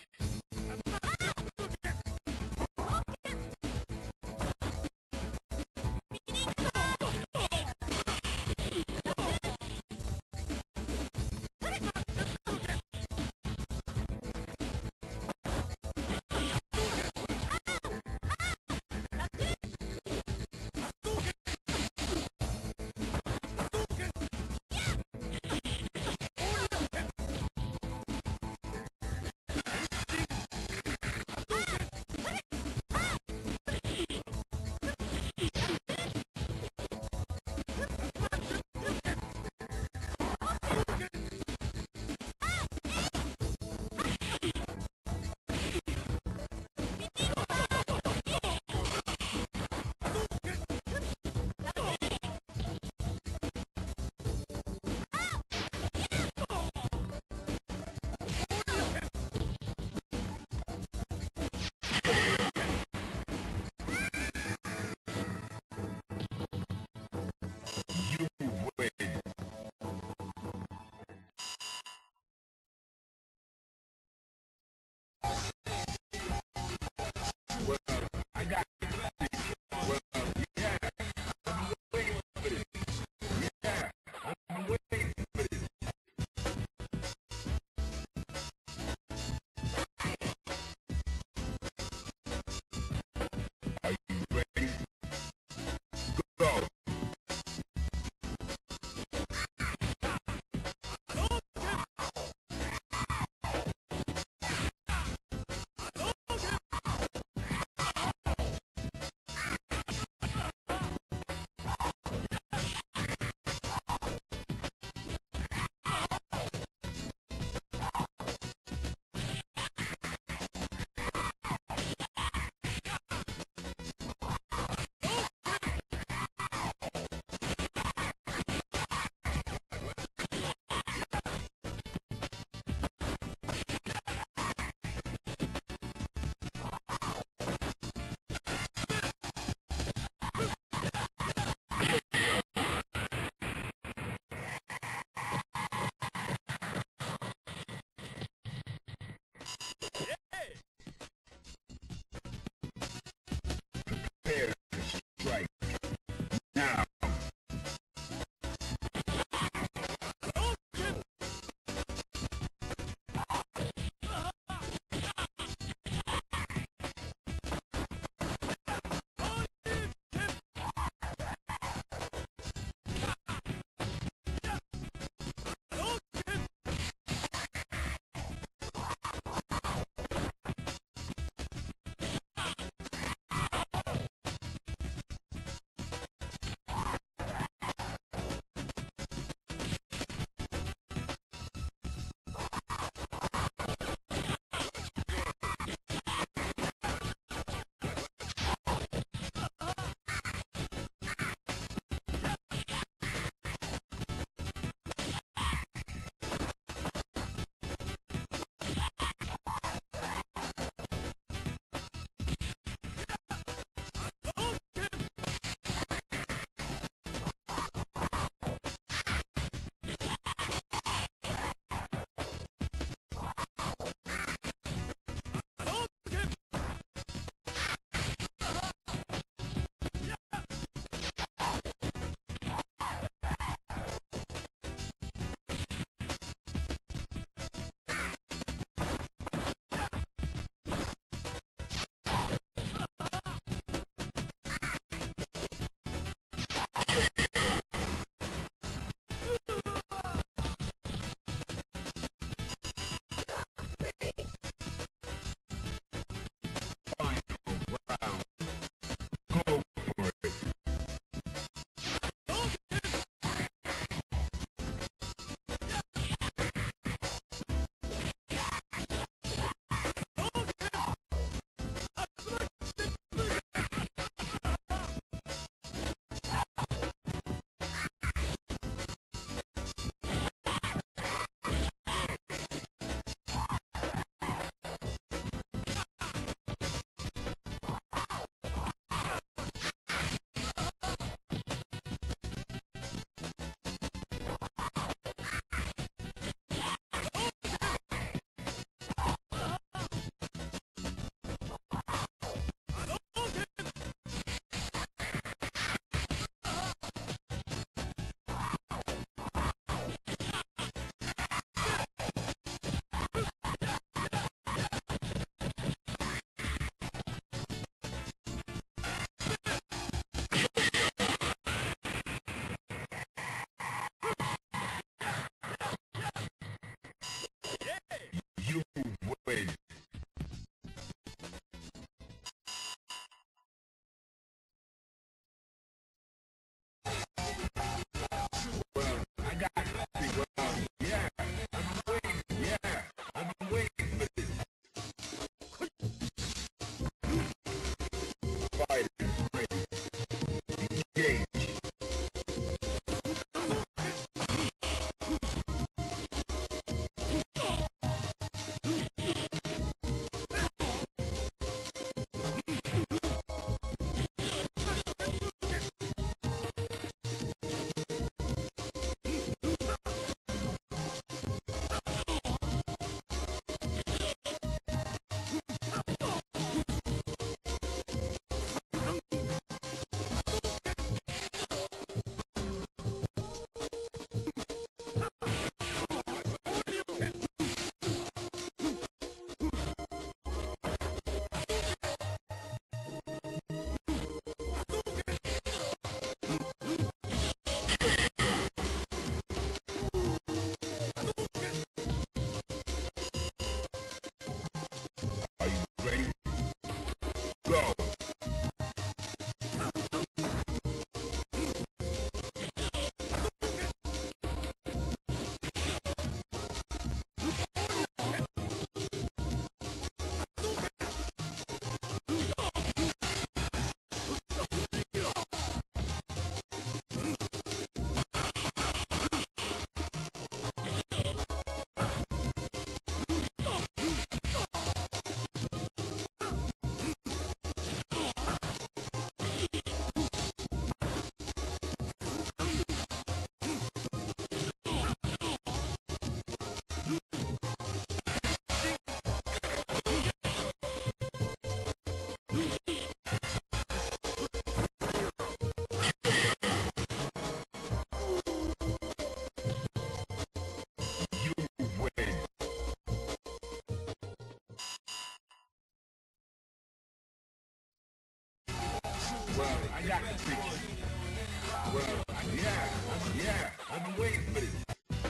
Well, I got the picture. Well, yeah, yeah, I've been waiting for this.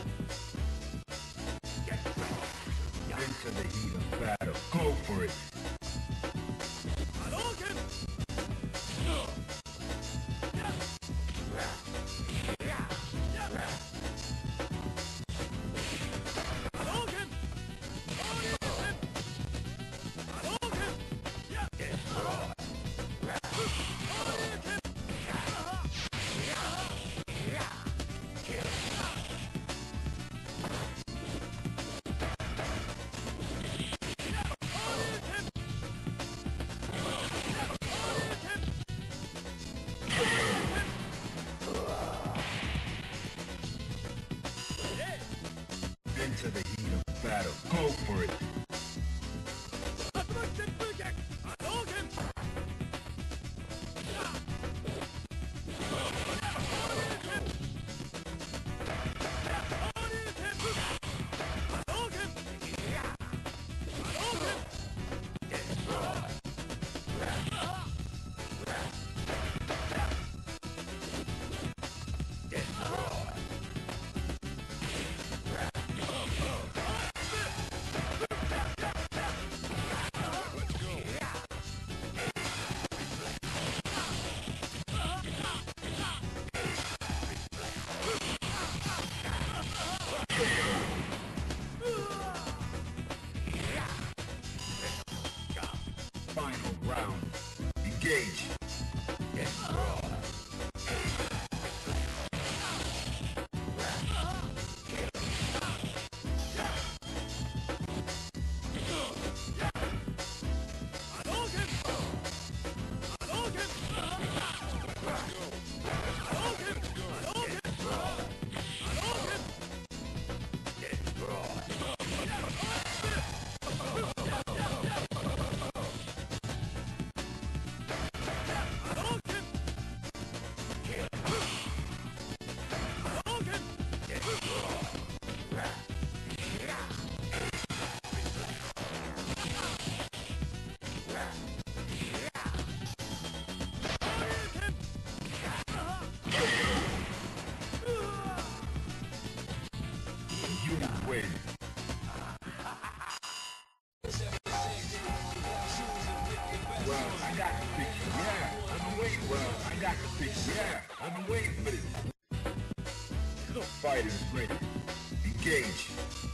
Into the heat of battle. Go for it. Into the heat of battle. Go for it. Final round. Engage. You win. Well, I got the picture. Yeah, I've been waiting. Well, I got the picture. Yeah, I've been waiting for this. The fighter is ready. Engage.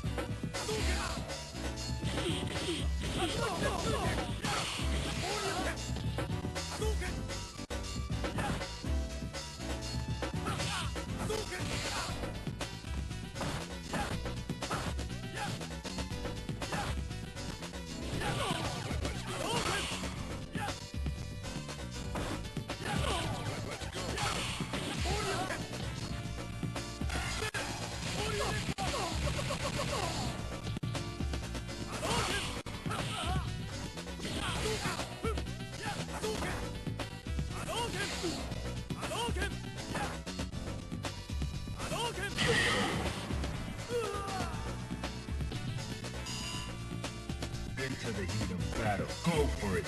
Into the heat of battle. Go for it.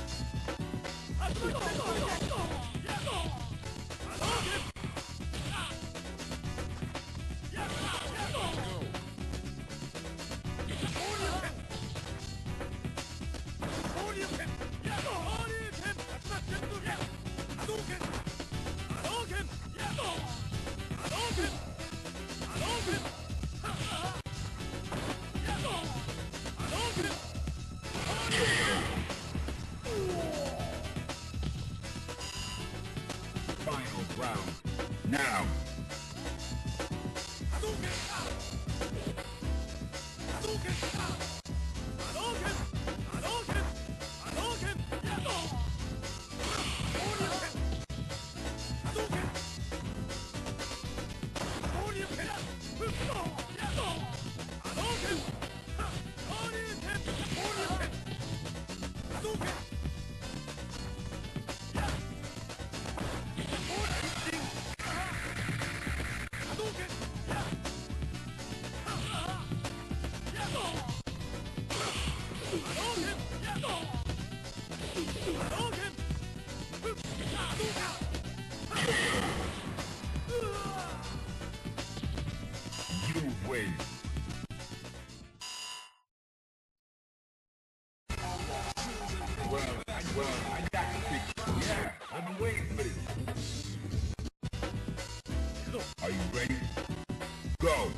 Final round. Now. You win. Well, well, I got the picture. Yeah, I've been waiting for this. Are you ready? Go.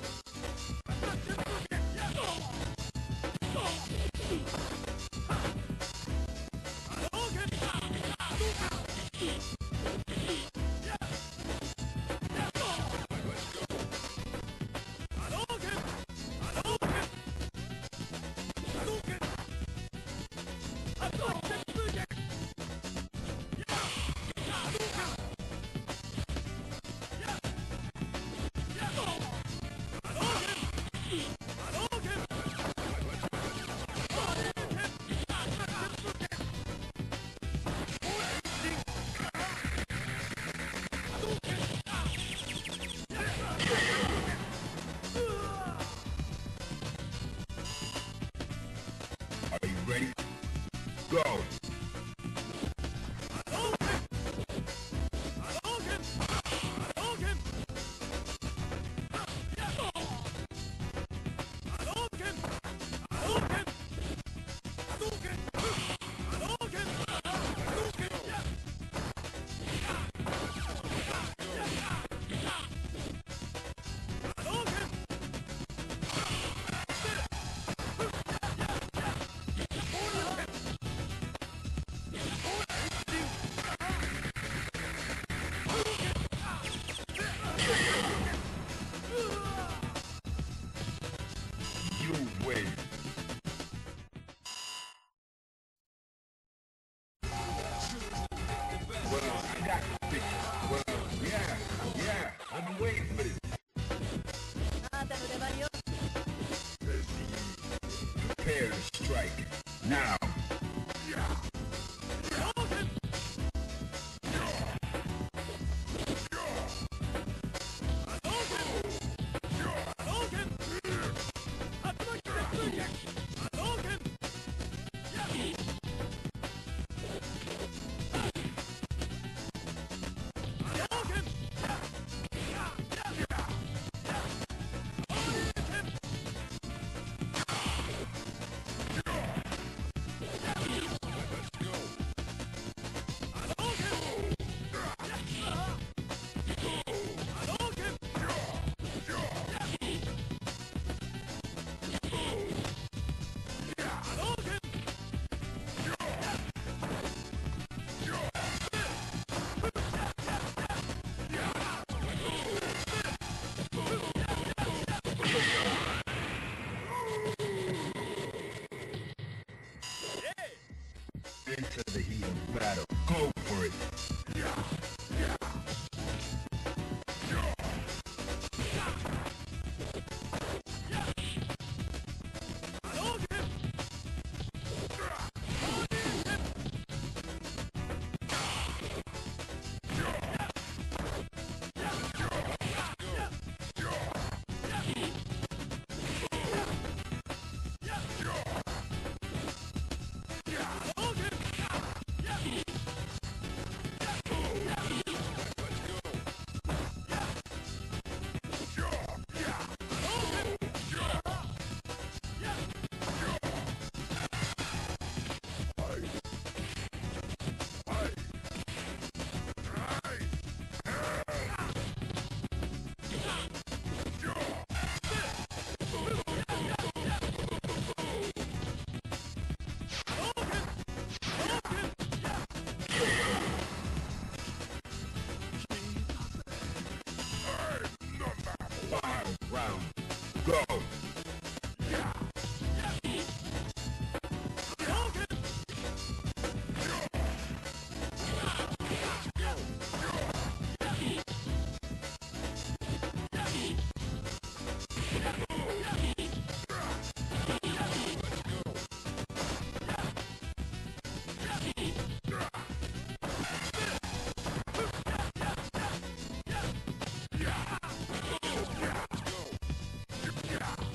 Are you ready? Go. You win. Well, I got the picture. Well, yeah, yeah, I've been waiting for this. あなたの出番よ。 Prepare to strike. Now. Into the heat of battle. Go for it. Round. Go. Yeah.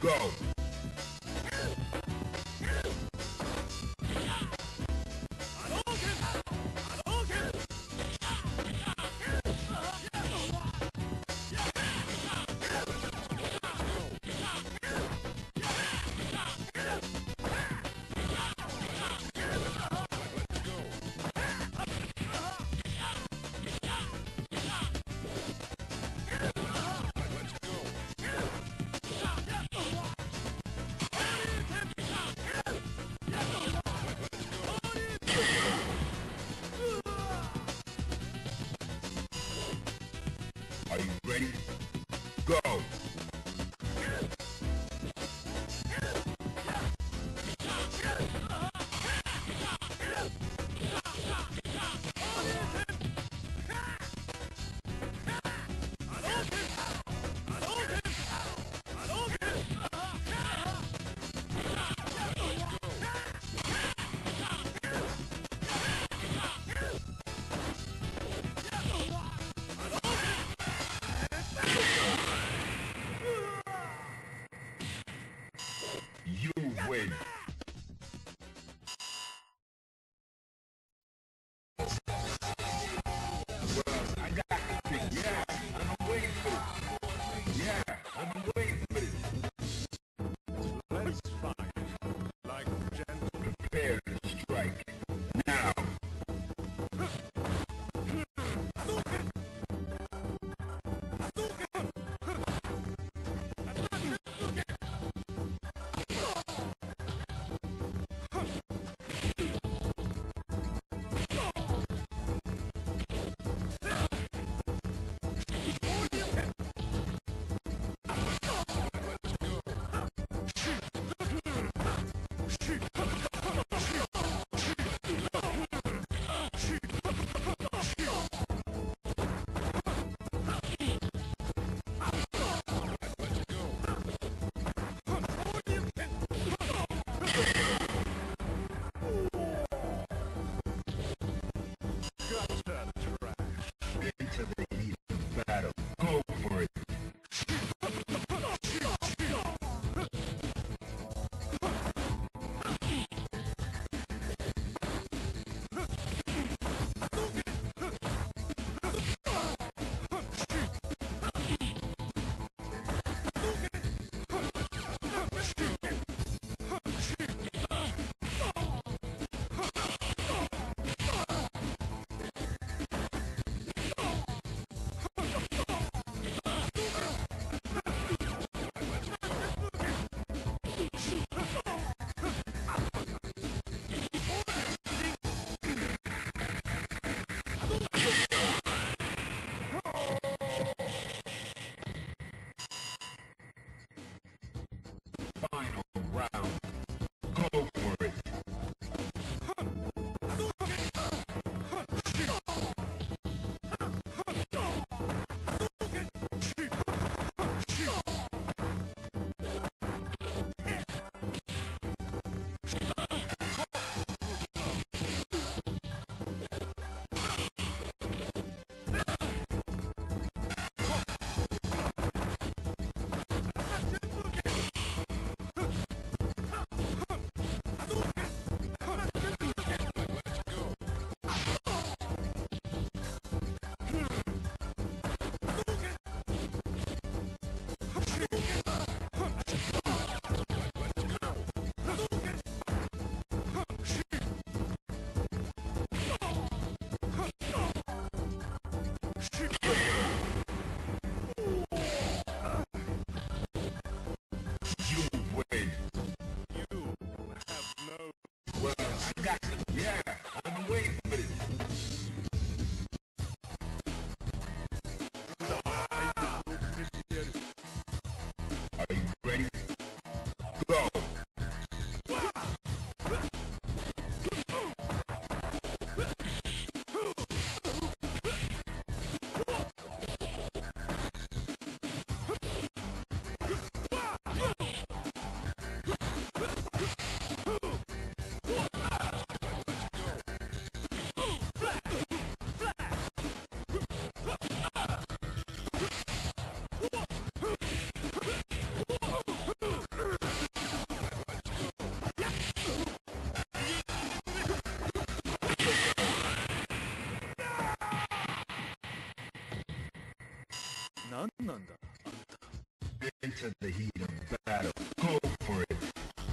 Go. Are you ready? Go! You win. Well, I got this. Yeah, I've been waiting for it. Yeah, I've been waiting for it. Let's fight like gentlemen. Prepare to strike. Now. Into the heat of battle. Go for it. Final round. Go for it. You win. You have no. Well, I got it. Yeah, I've been waiting for it. Are you ready? Go! 何なんだ。 Into the heat of battle. Go for it.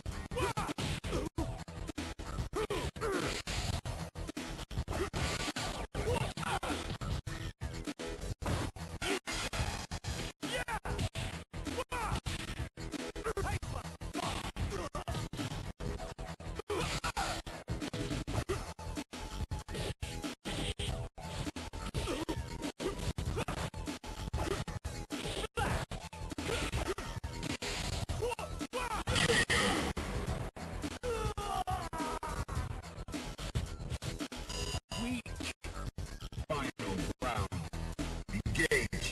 Final round. Engage.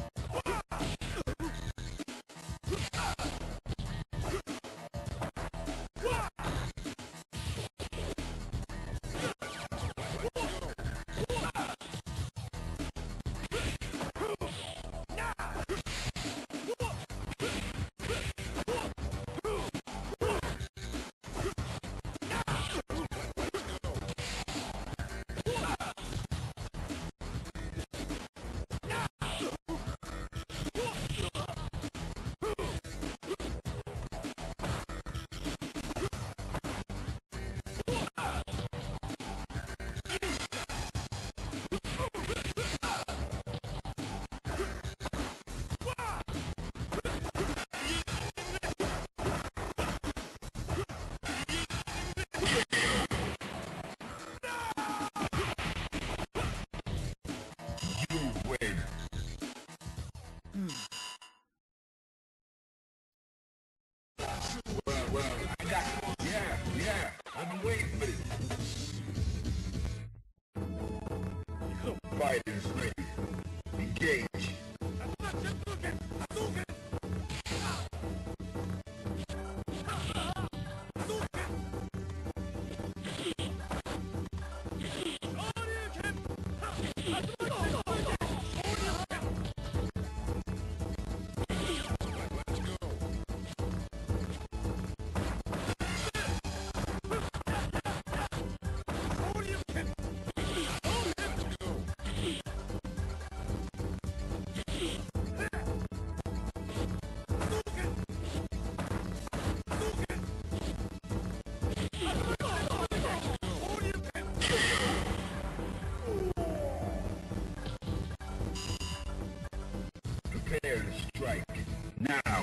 You win. Well, well, I got yeah, yeah. I've been waiting for this. Fighters ready. Engage. Prepare to strike. Now.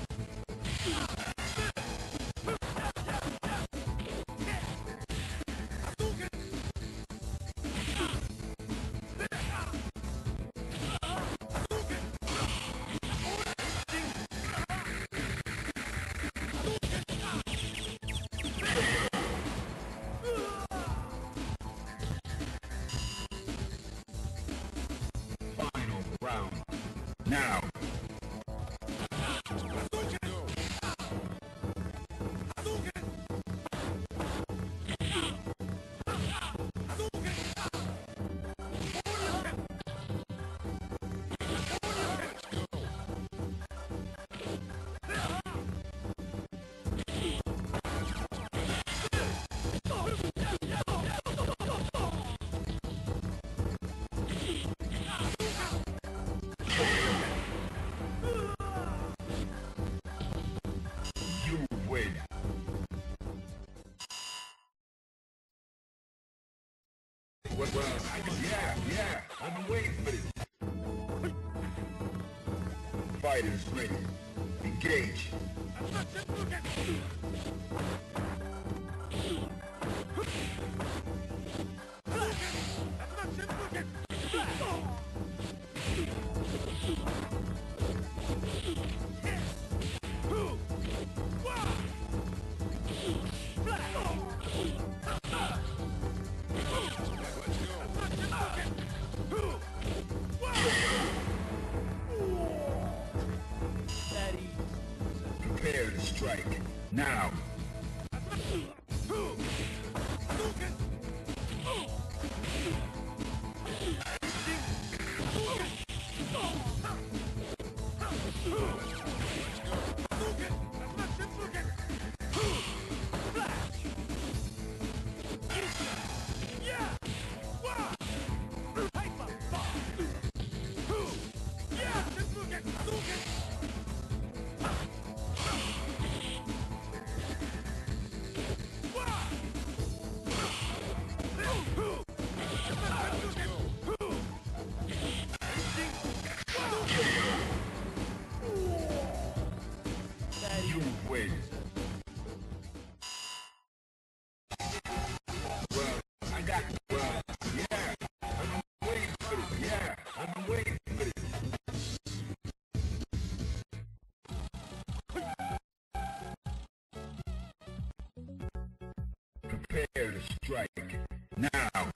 Final round. Now. You win. Well, well, I can, yeah, yeah. I've been waiting for this. Fighters ready. Engage. Prepare to strike. Now. Yeah! Now.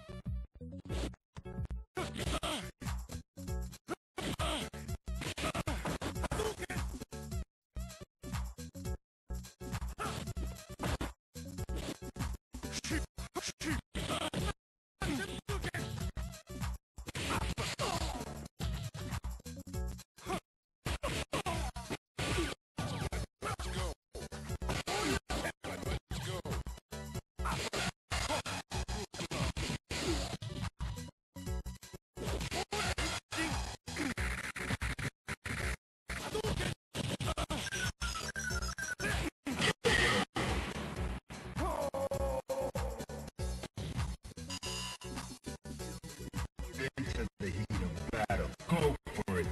Into the heat of battle. Go for it.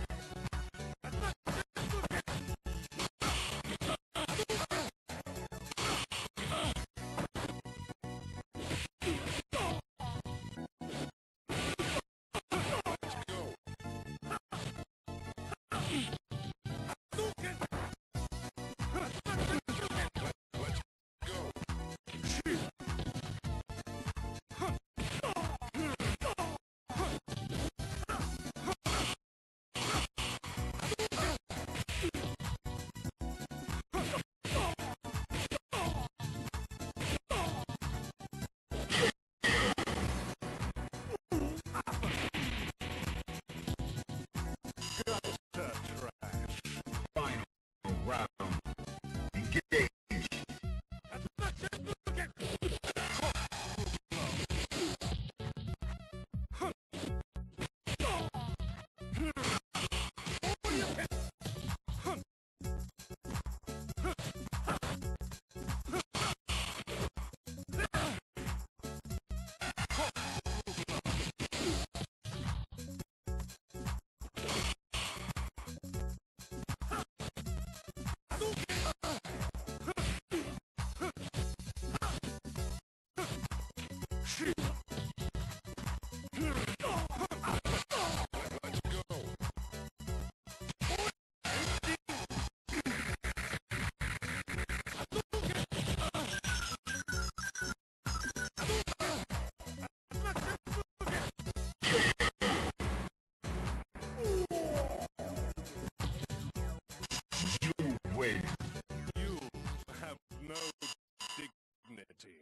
Wait. You have no dignity.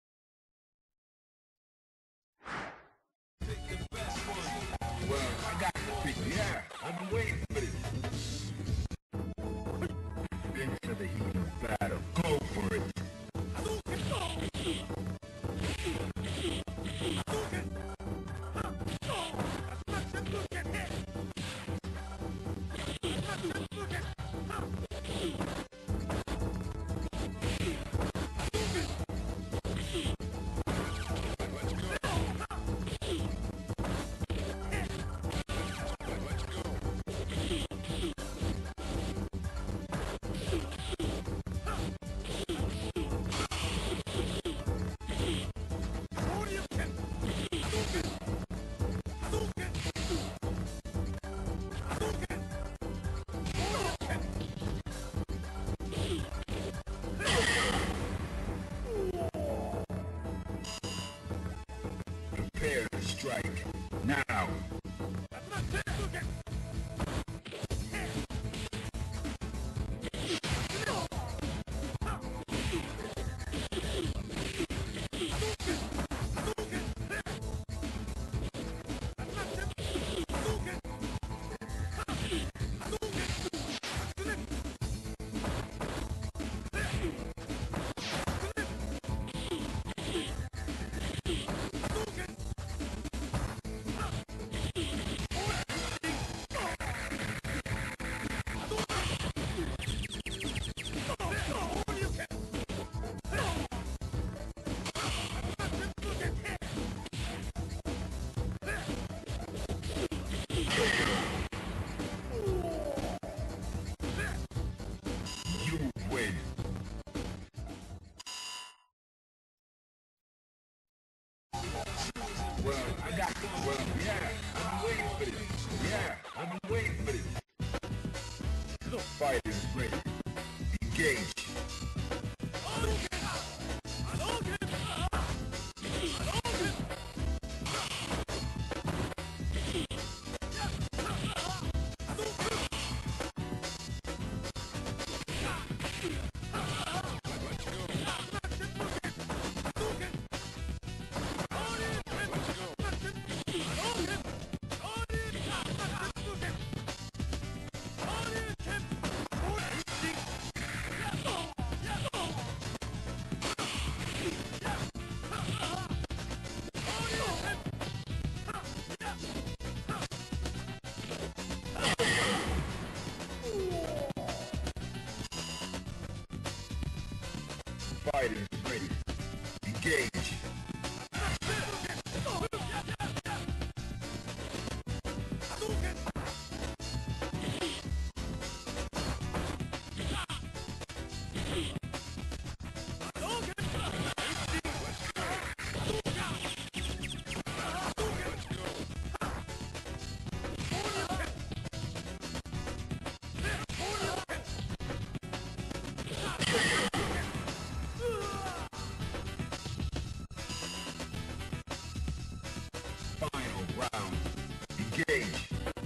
Well, I got the pick. Yeah, I've been waiting for this. Into the heat of battle. Go for it. Prepare to strike. Now. Well, I got this. Well, yeah, I've been waiting for this. Yeah, I've been waiting for this. The fight is ready. Engage. Fighters ready. Engage. Final round. Engage.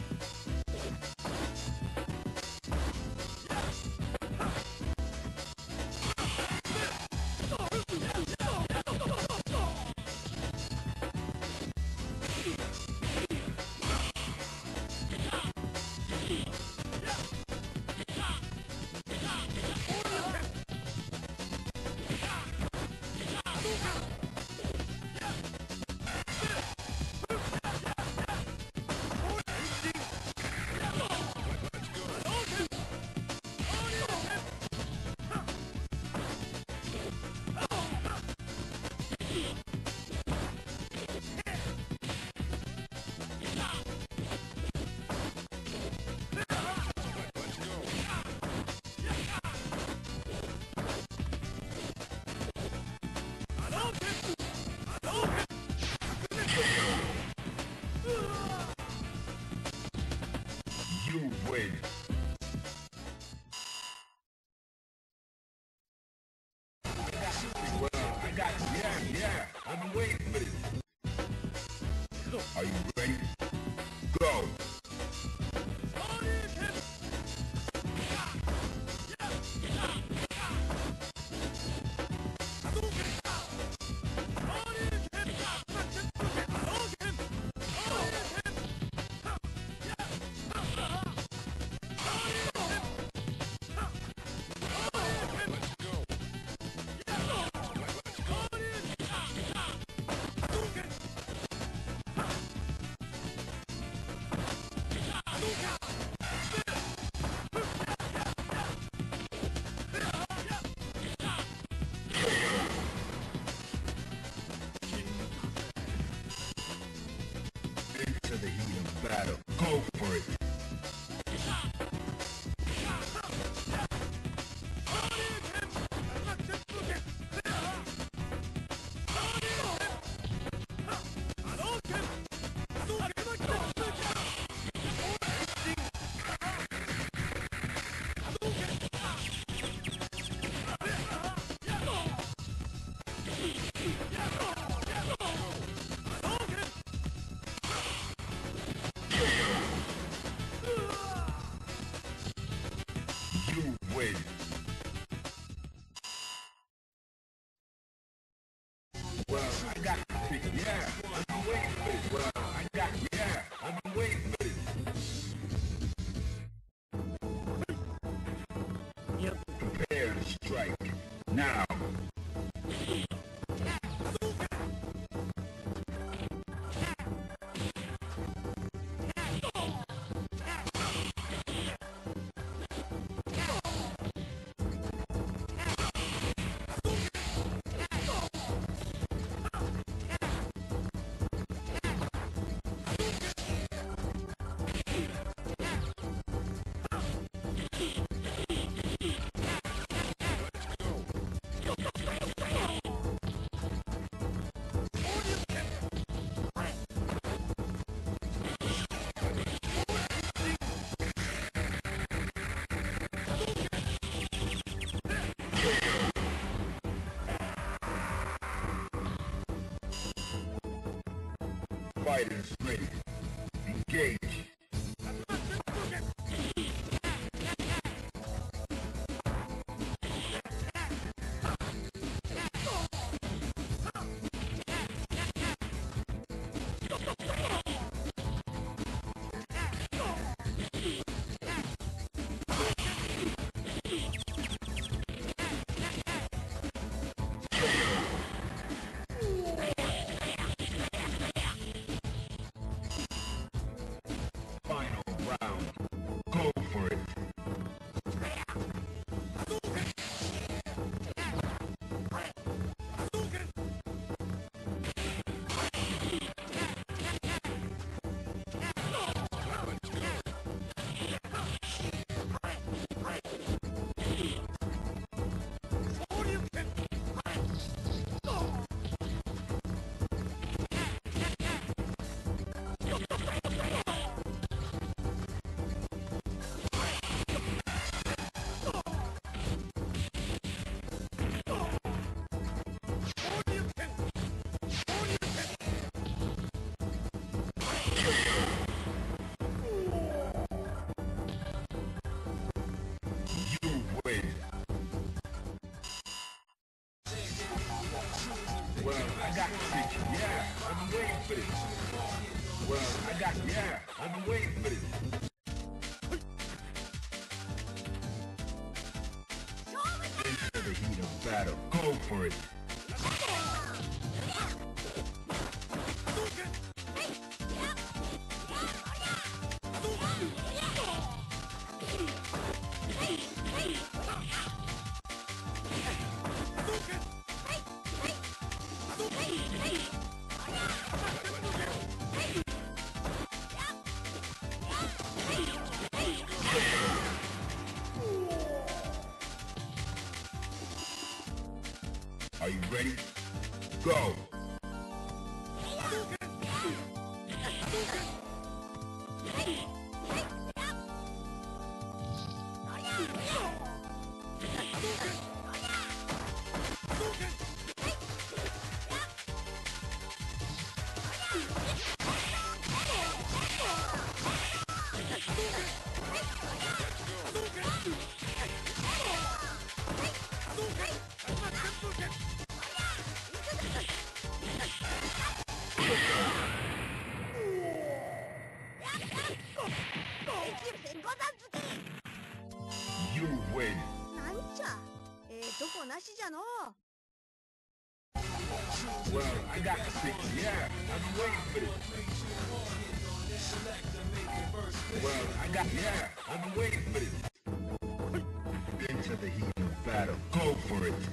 You win. Well, I got you. Yeah, yeah. I've been waiting for this. Are you ready? Go. Into the heat of battle. Go for it. You win. Well, I got you. Yeah, I've been waiting for this. Well, I got you. Yeah, I've been waiting for this. Prepare to strike. Now. Fighters ready. Engage. Well, I got this. Yeah, I've been waiting for this. Well, I got, yeah, I've been waiting for this. Into the heat of battle. Go for it. Are you ready? Go! You win. なんじゃえー、どこなしじゃの Well, I got this. Yeah, I've been waiting for this. Well, I got, yeah, I've been waiting for this. Into the heat of battle. Go for it.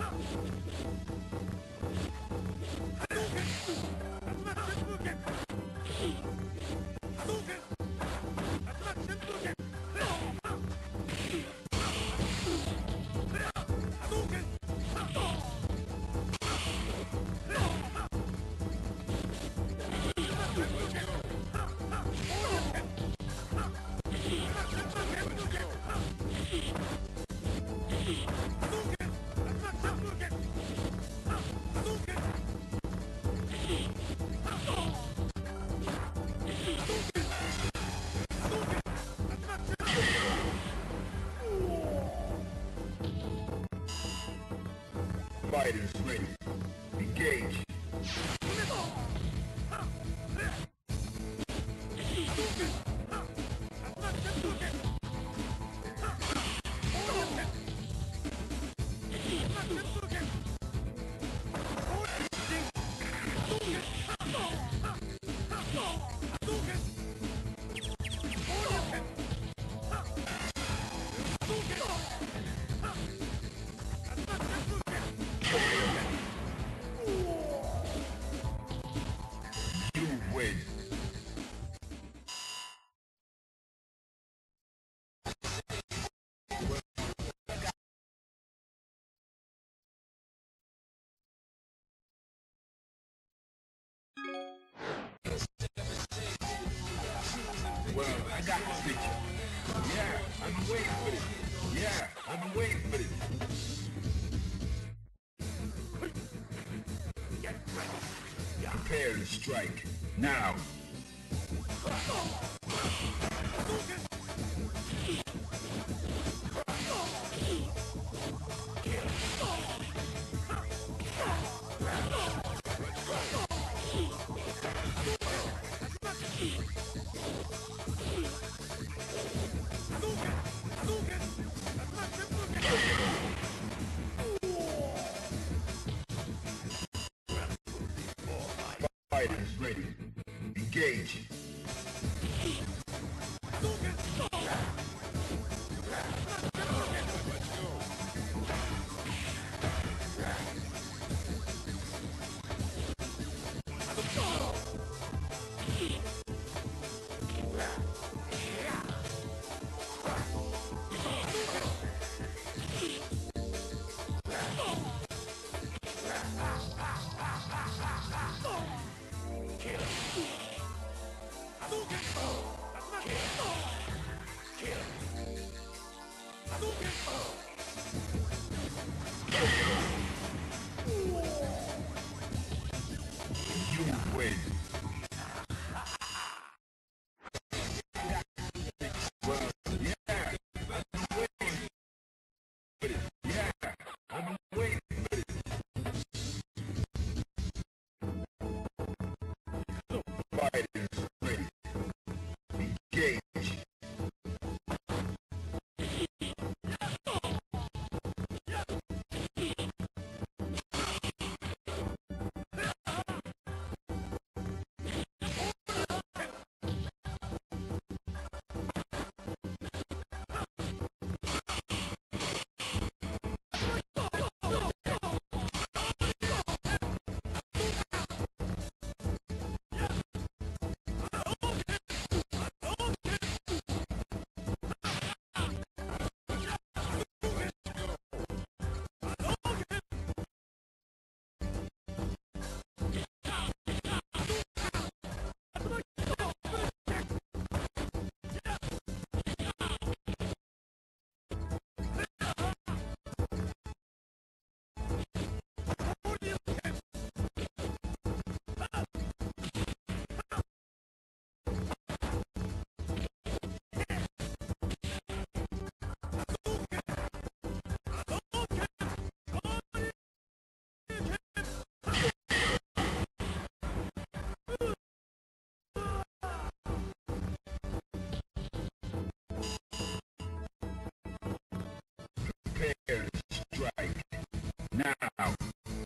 Fighters ready. Engage. You win. Well, I got this picture. Yeah, I've been waiting for this. Yeah, I've been waiting for this. Prepare to strike. Now. Fighters ready. Engage. Prepare to strike. Now.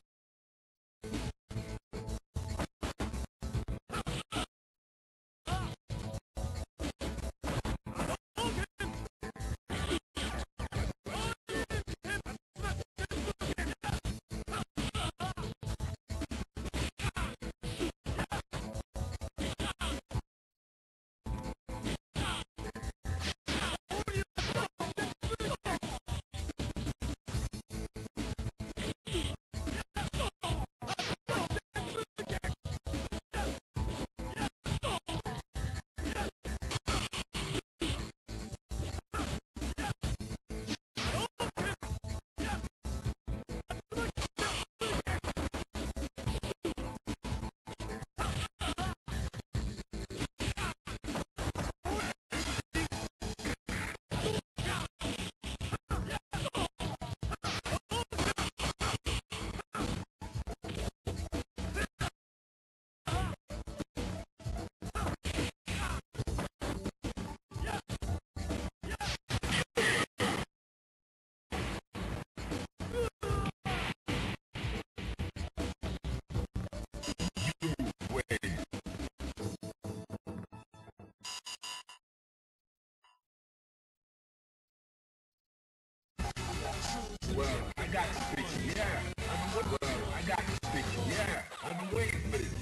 Well, I got this picture, yeah. Well, I got this picture, yeah. I've been waiting for this.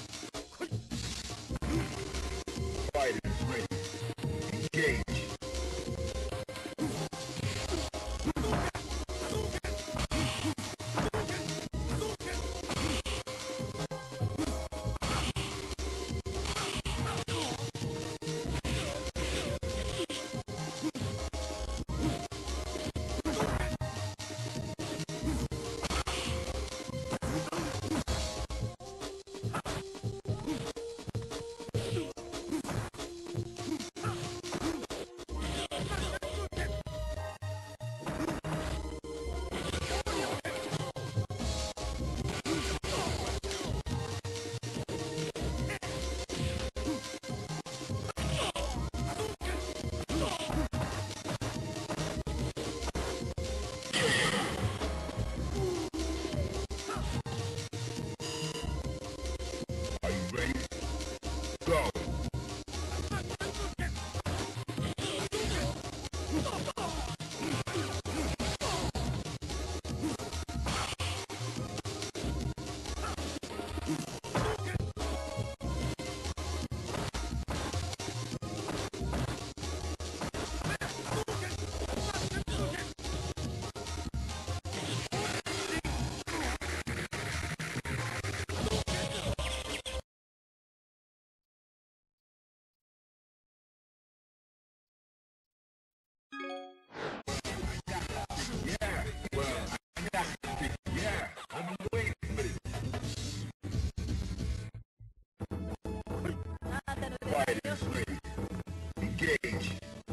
Fighters ready. Engage. Fighters ready. Engage.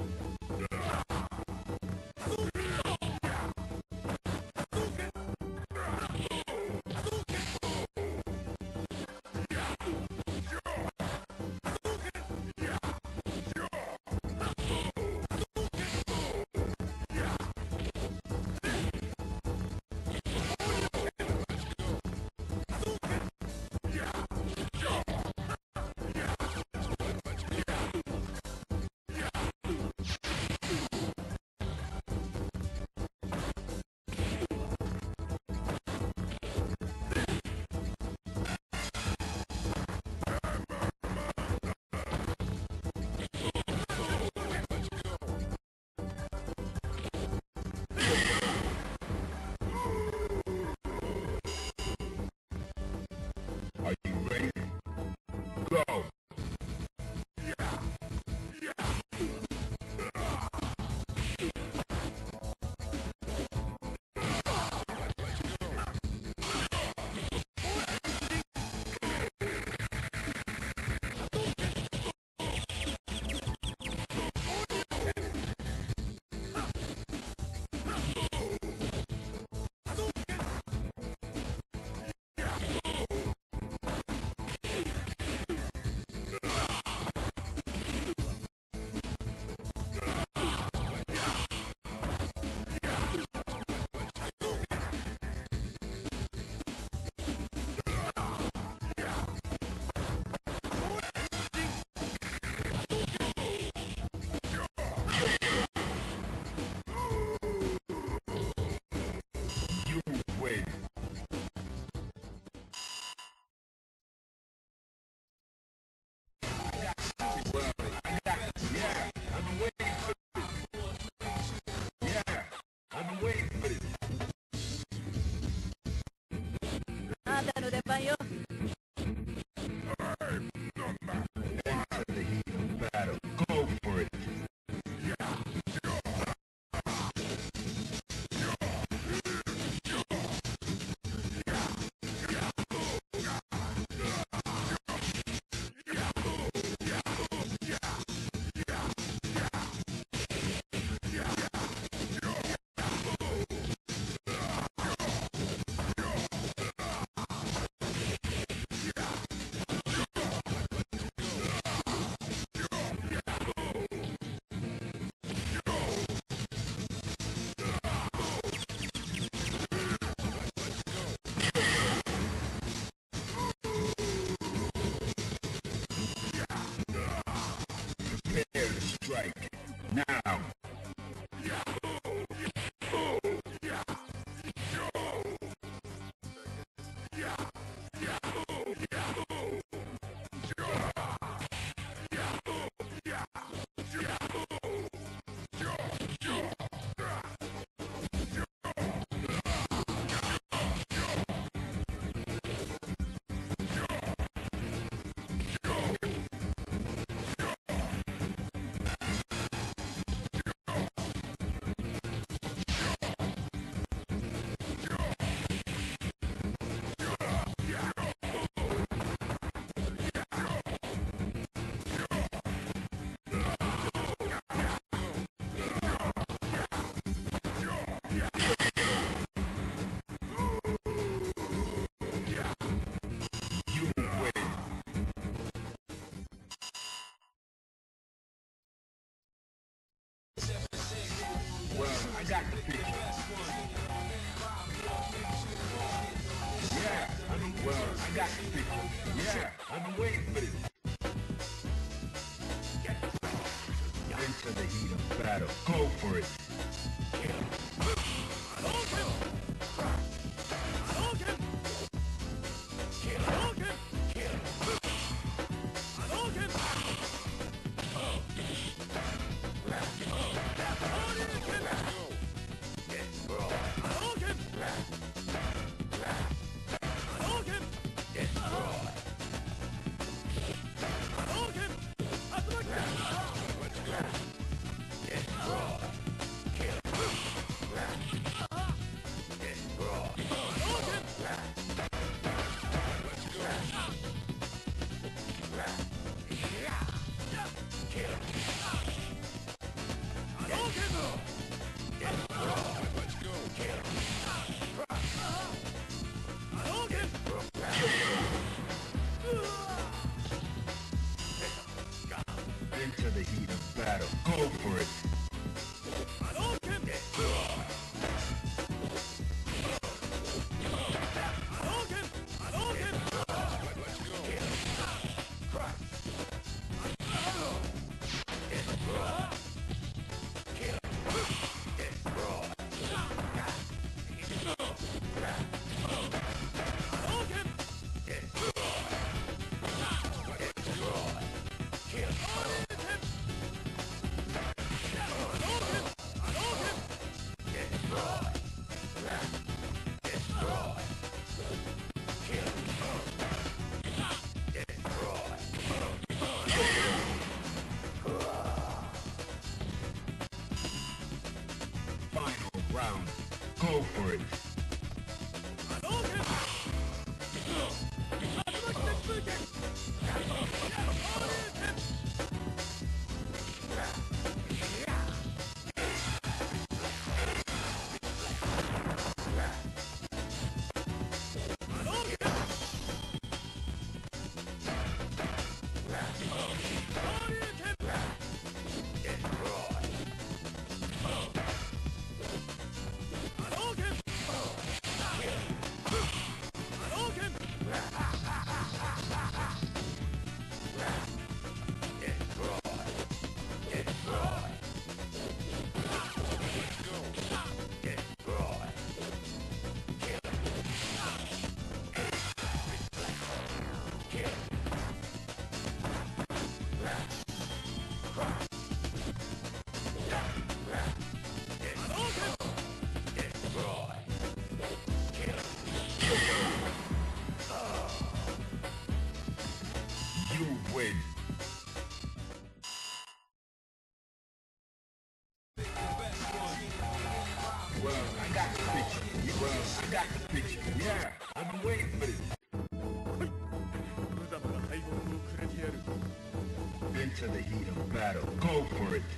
Are you ready? Go! Well, I got yeah. I've been waiting for this. Yeah, I've been waiting for this. あんたの出番よ。 Enter the heat of battle. Go for it. Prepare to strike. Now. Well, I got the picture. Yeah, I mean, well, I got the picture. Yeah, I've been waiting for this. Into the heat of battle. Go for it. Into the heat of battle. Go for it. Round. Go for it. I got the picture. Well, I got the picture. Yeah, I've been waiting for this. 無駄な敗北をくれてやる。 Into the heat of battle. Go for it.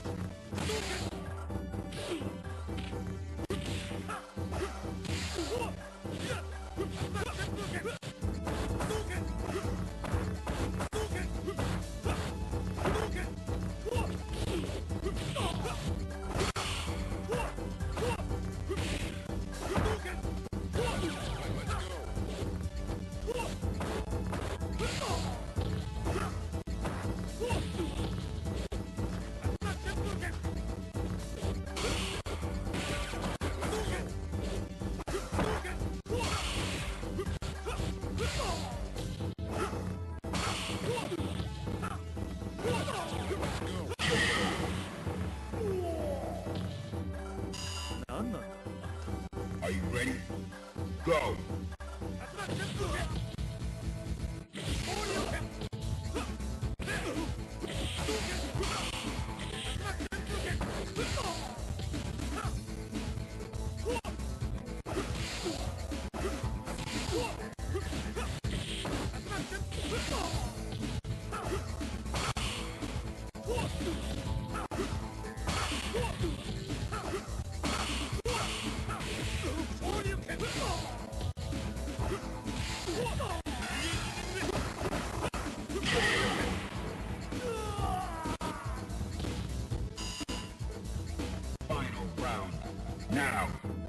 Are you ready? Go! Final round. Now.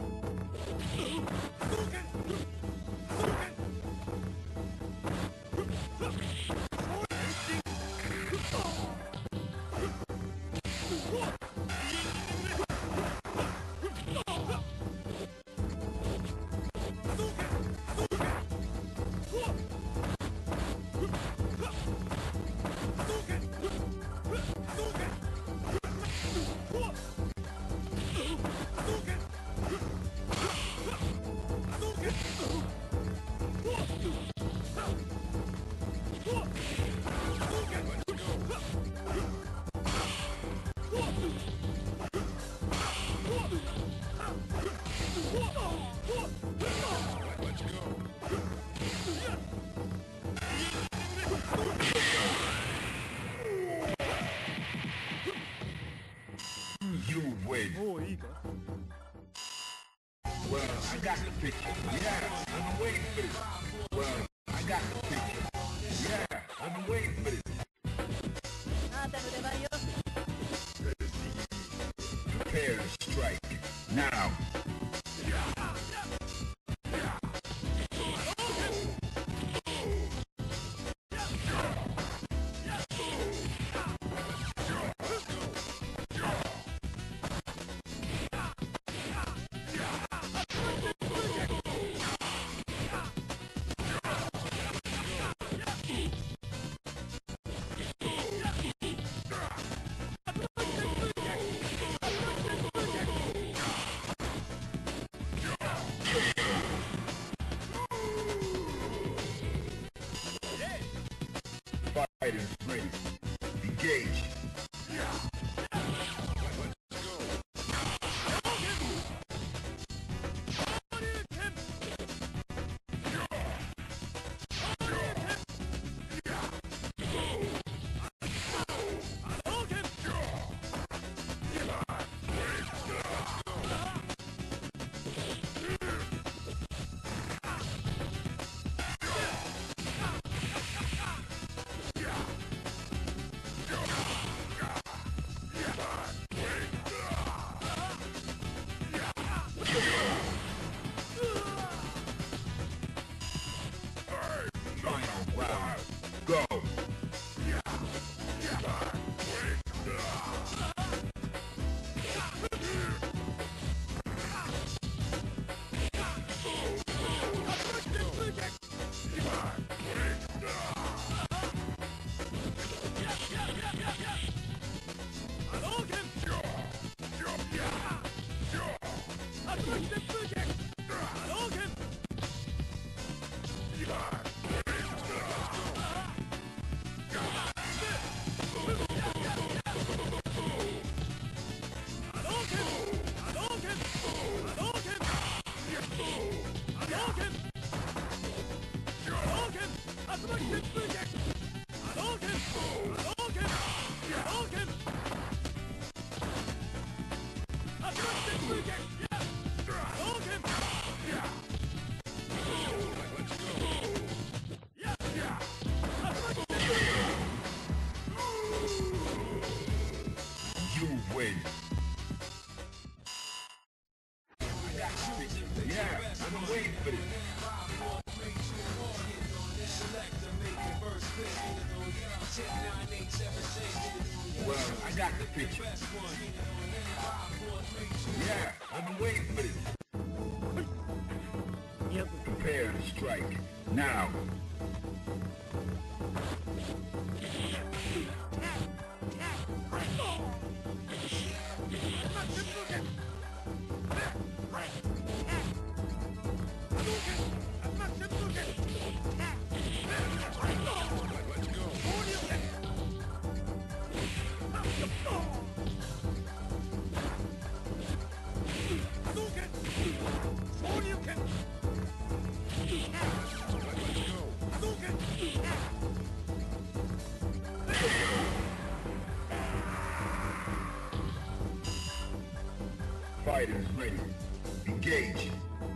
You win. もういいか。 Well, I got the picture. Yeah, I've been waiting for this. Well, I got the picture. Yeah, I've been waiting for this. あんたの出番よ。 Prepare to strike. Now. You win. Yeah, I've been waiting for this. Well, I got the picture. Yeah, I've been waiting for this. Prepare to strike. Now. Fighters ready. Engage.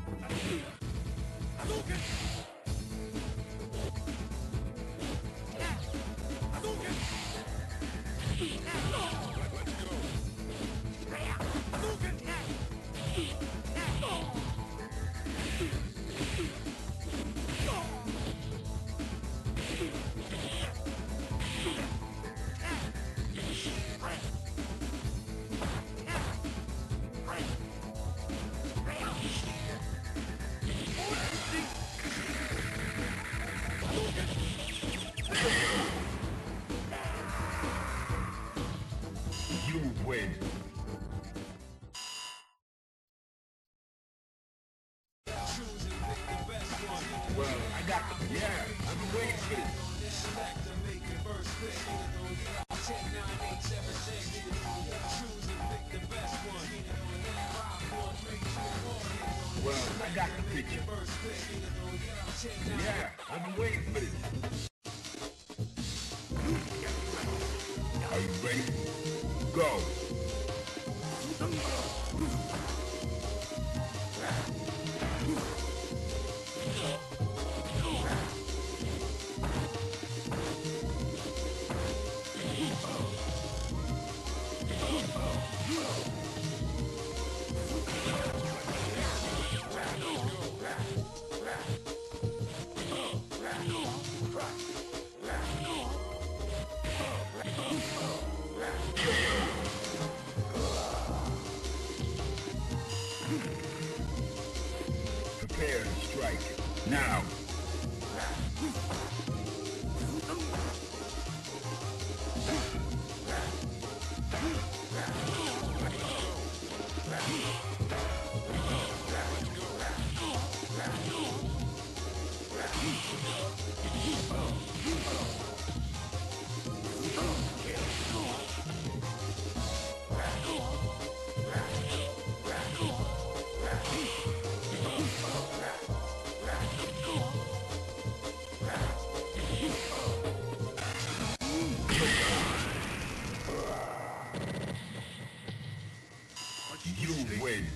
You win. Well, I got the, yeah, I've been waiting for this. Well, I got the picture. Yeah, I've been waiting for this. Are you ready? Go. Prepare to strike. Now. You win.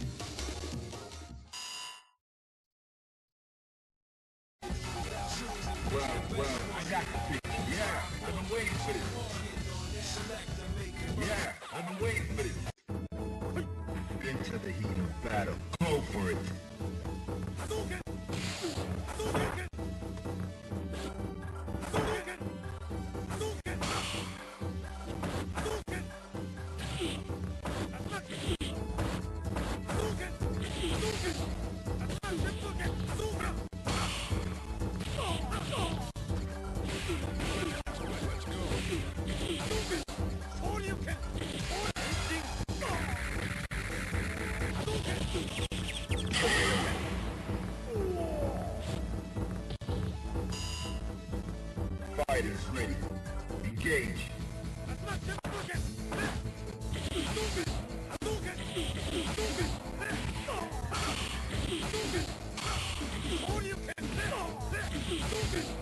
Well, well, I got the picture. Yeah, I've been waiting for this. Yeah, I've been waiting for this. Into the heat of battle. Go for it. Fighters ready. Engage. moving.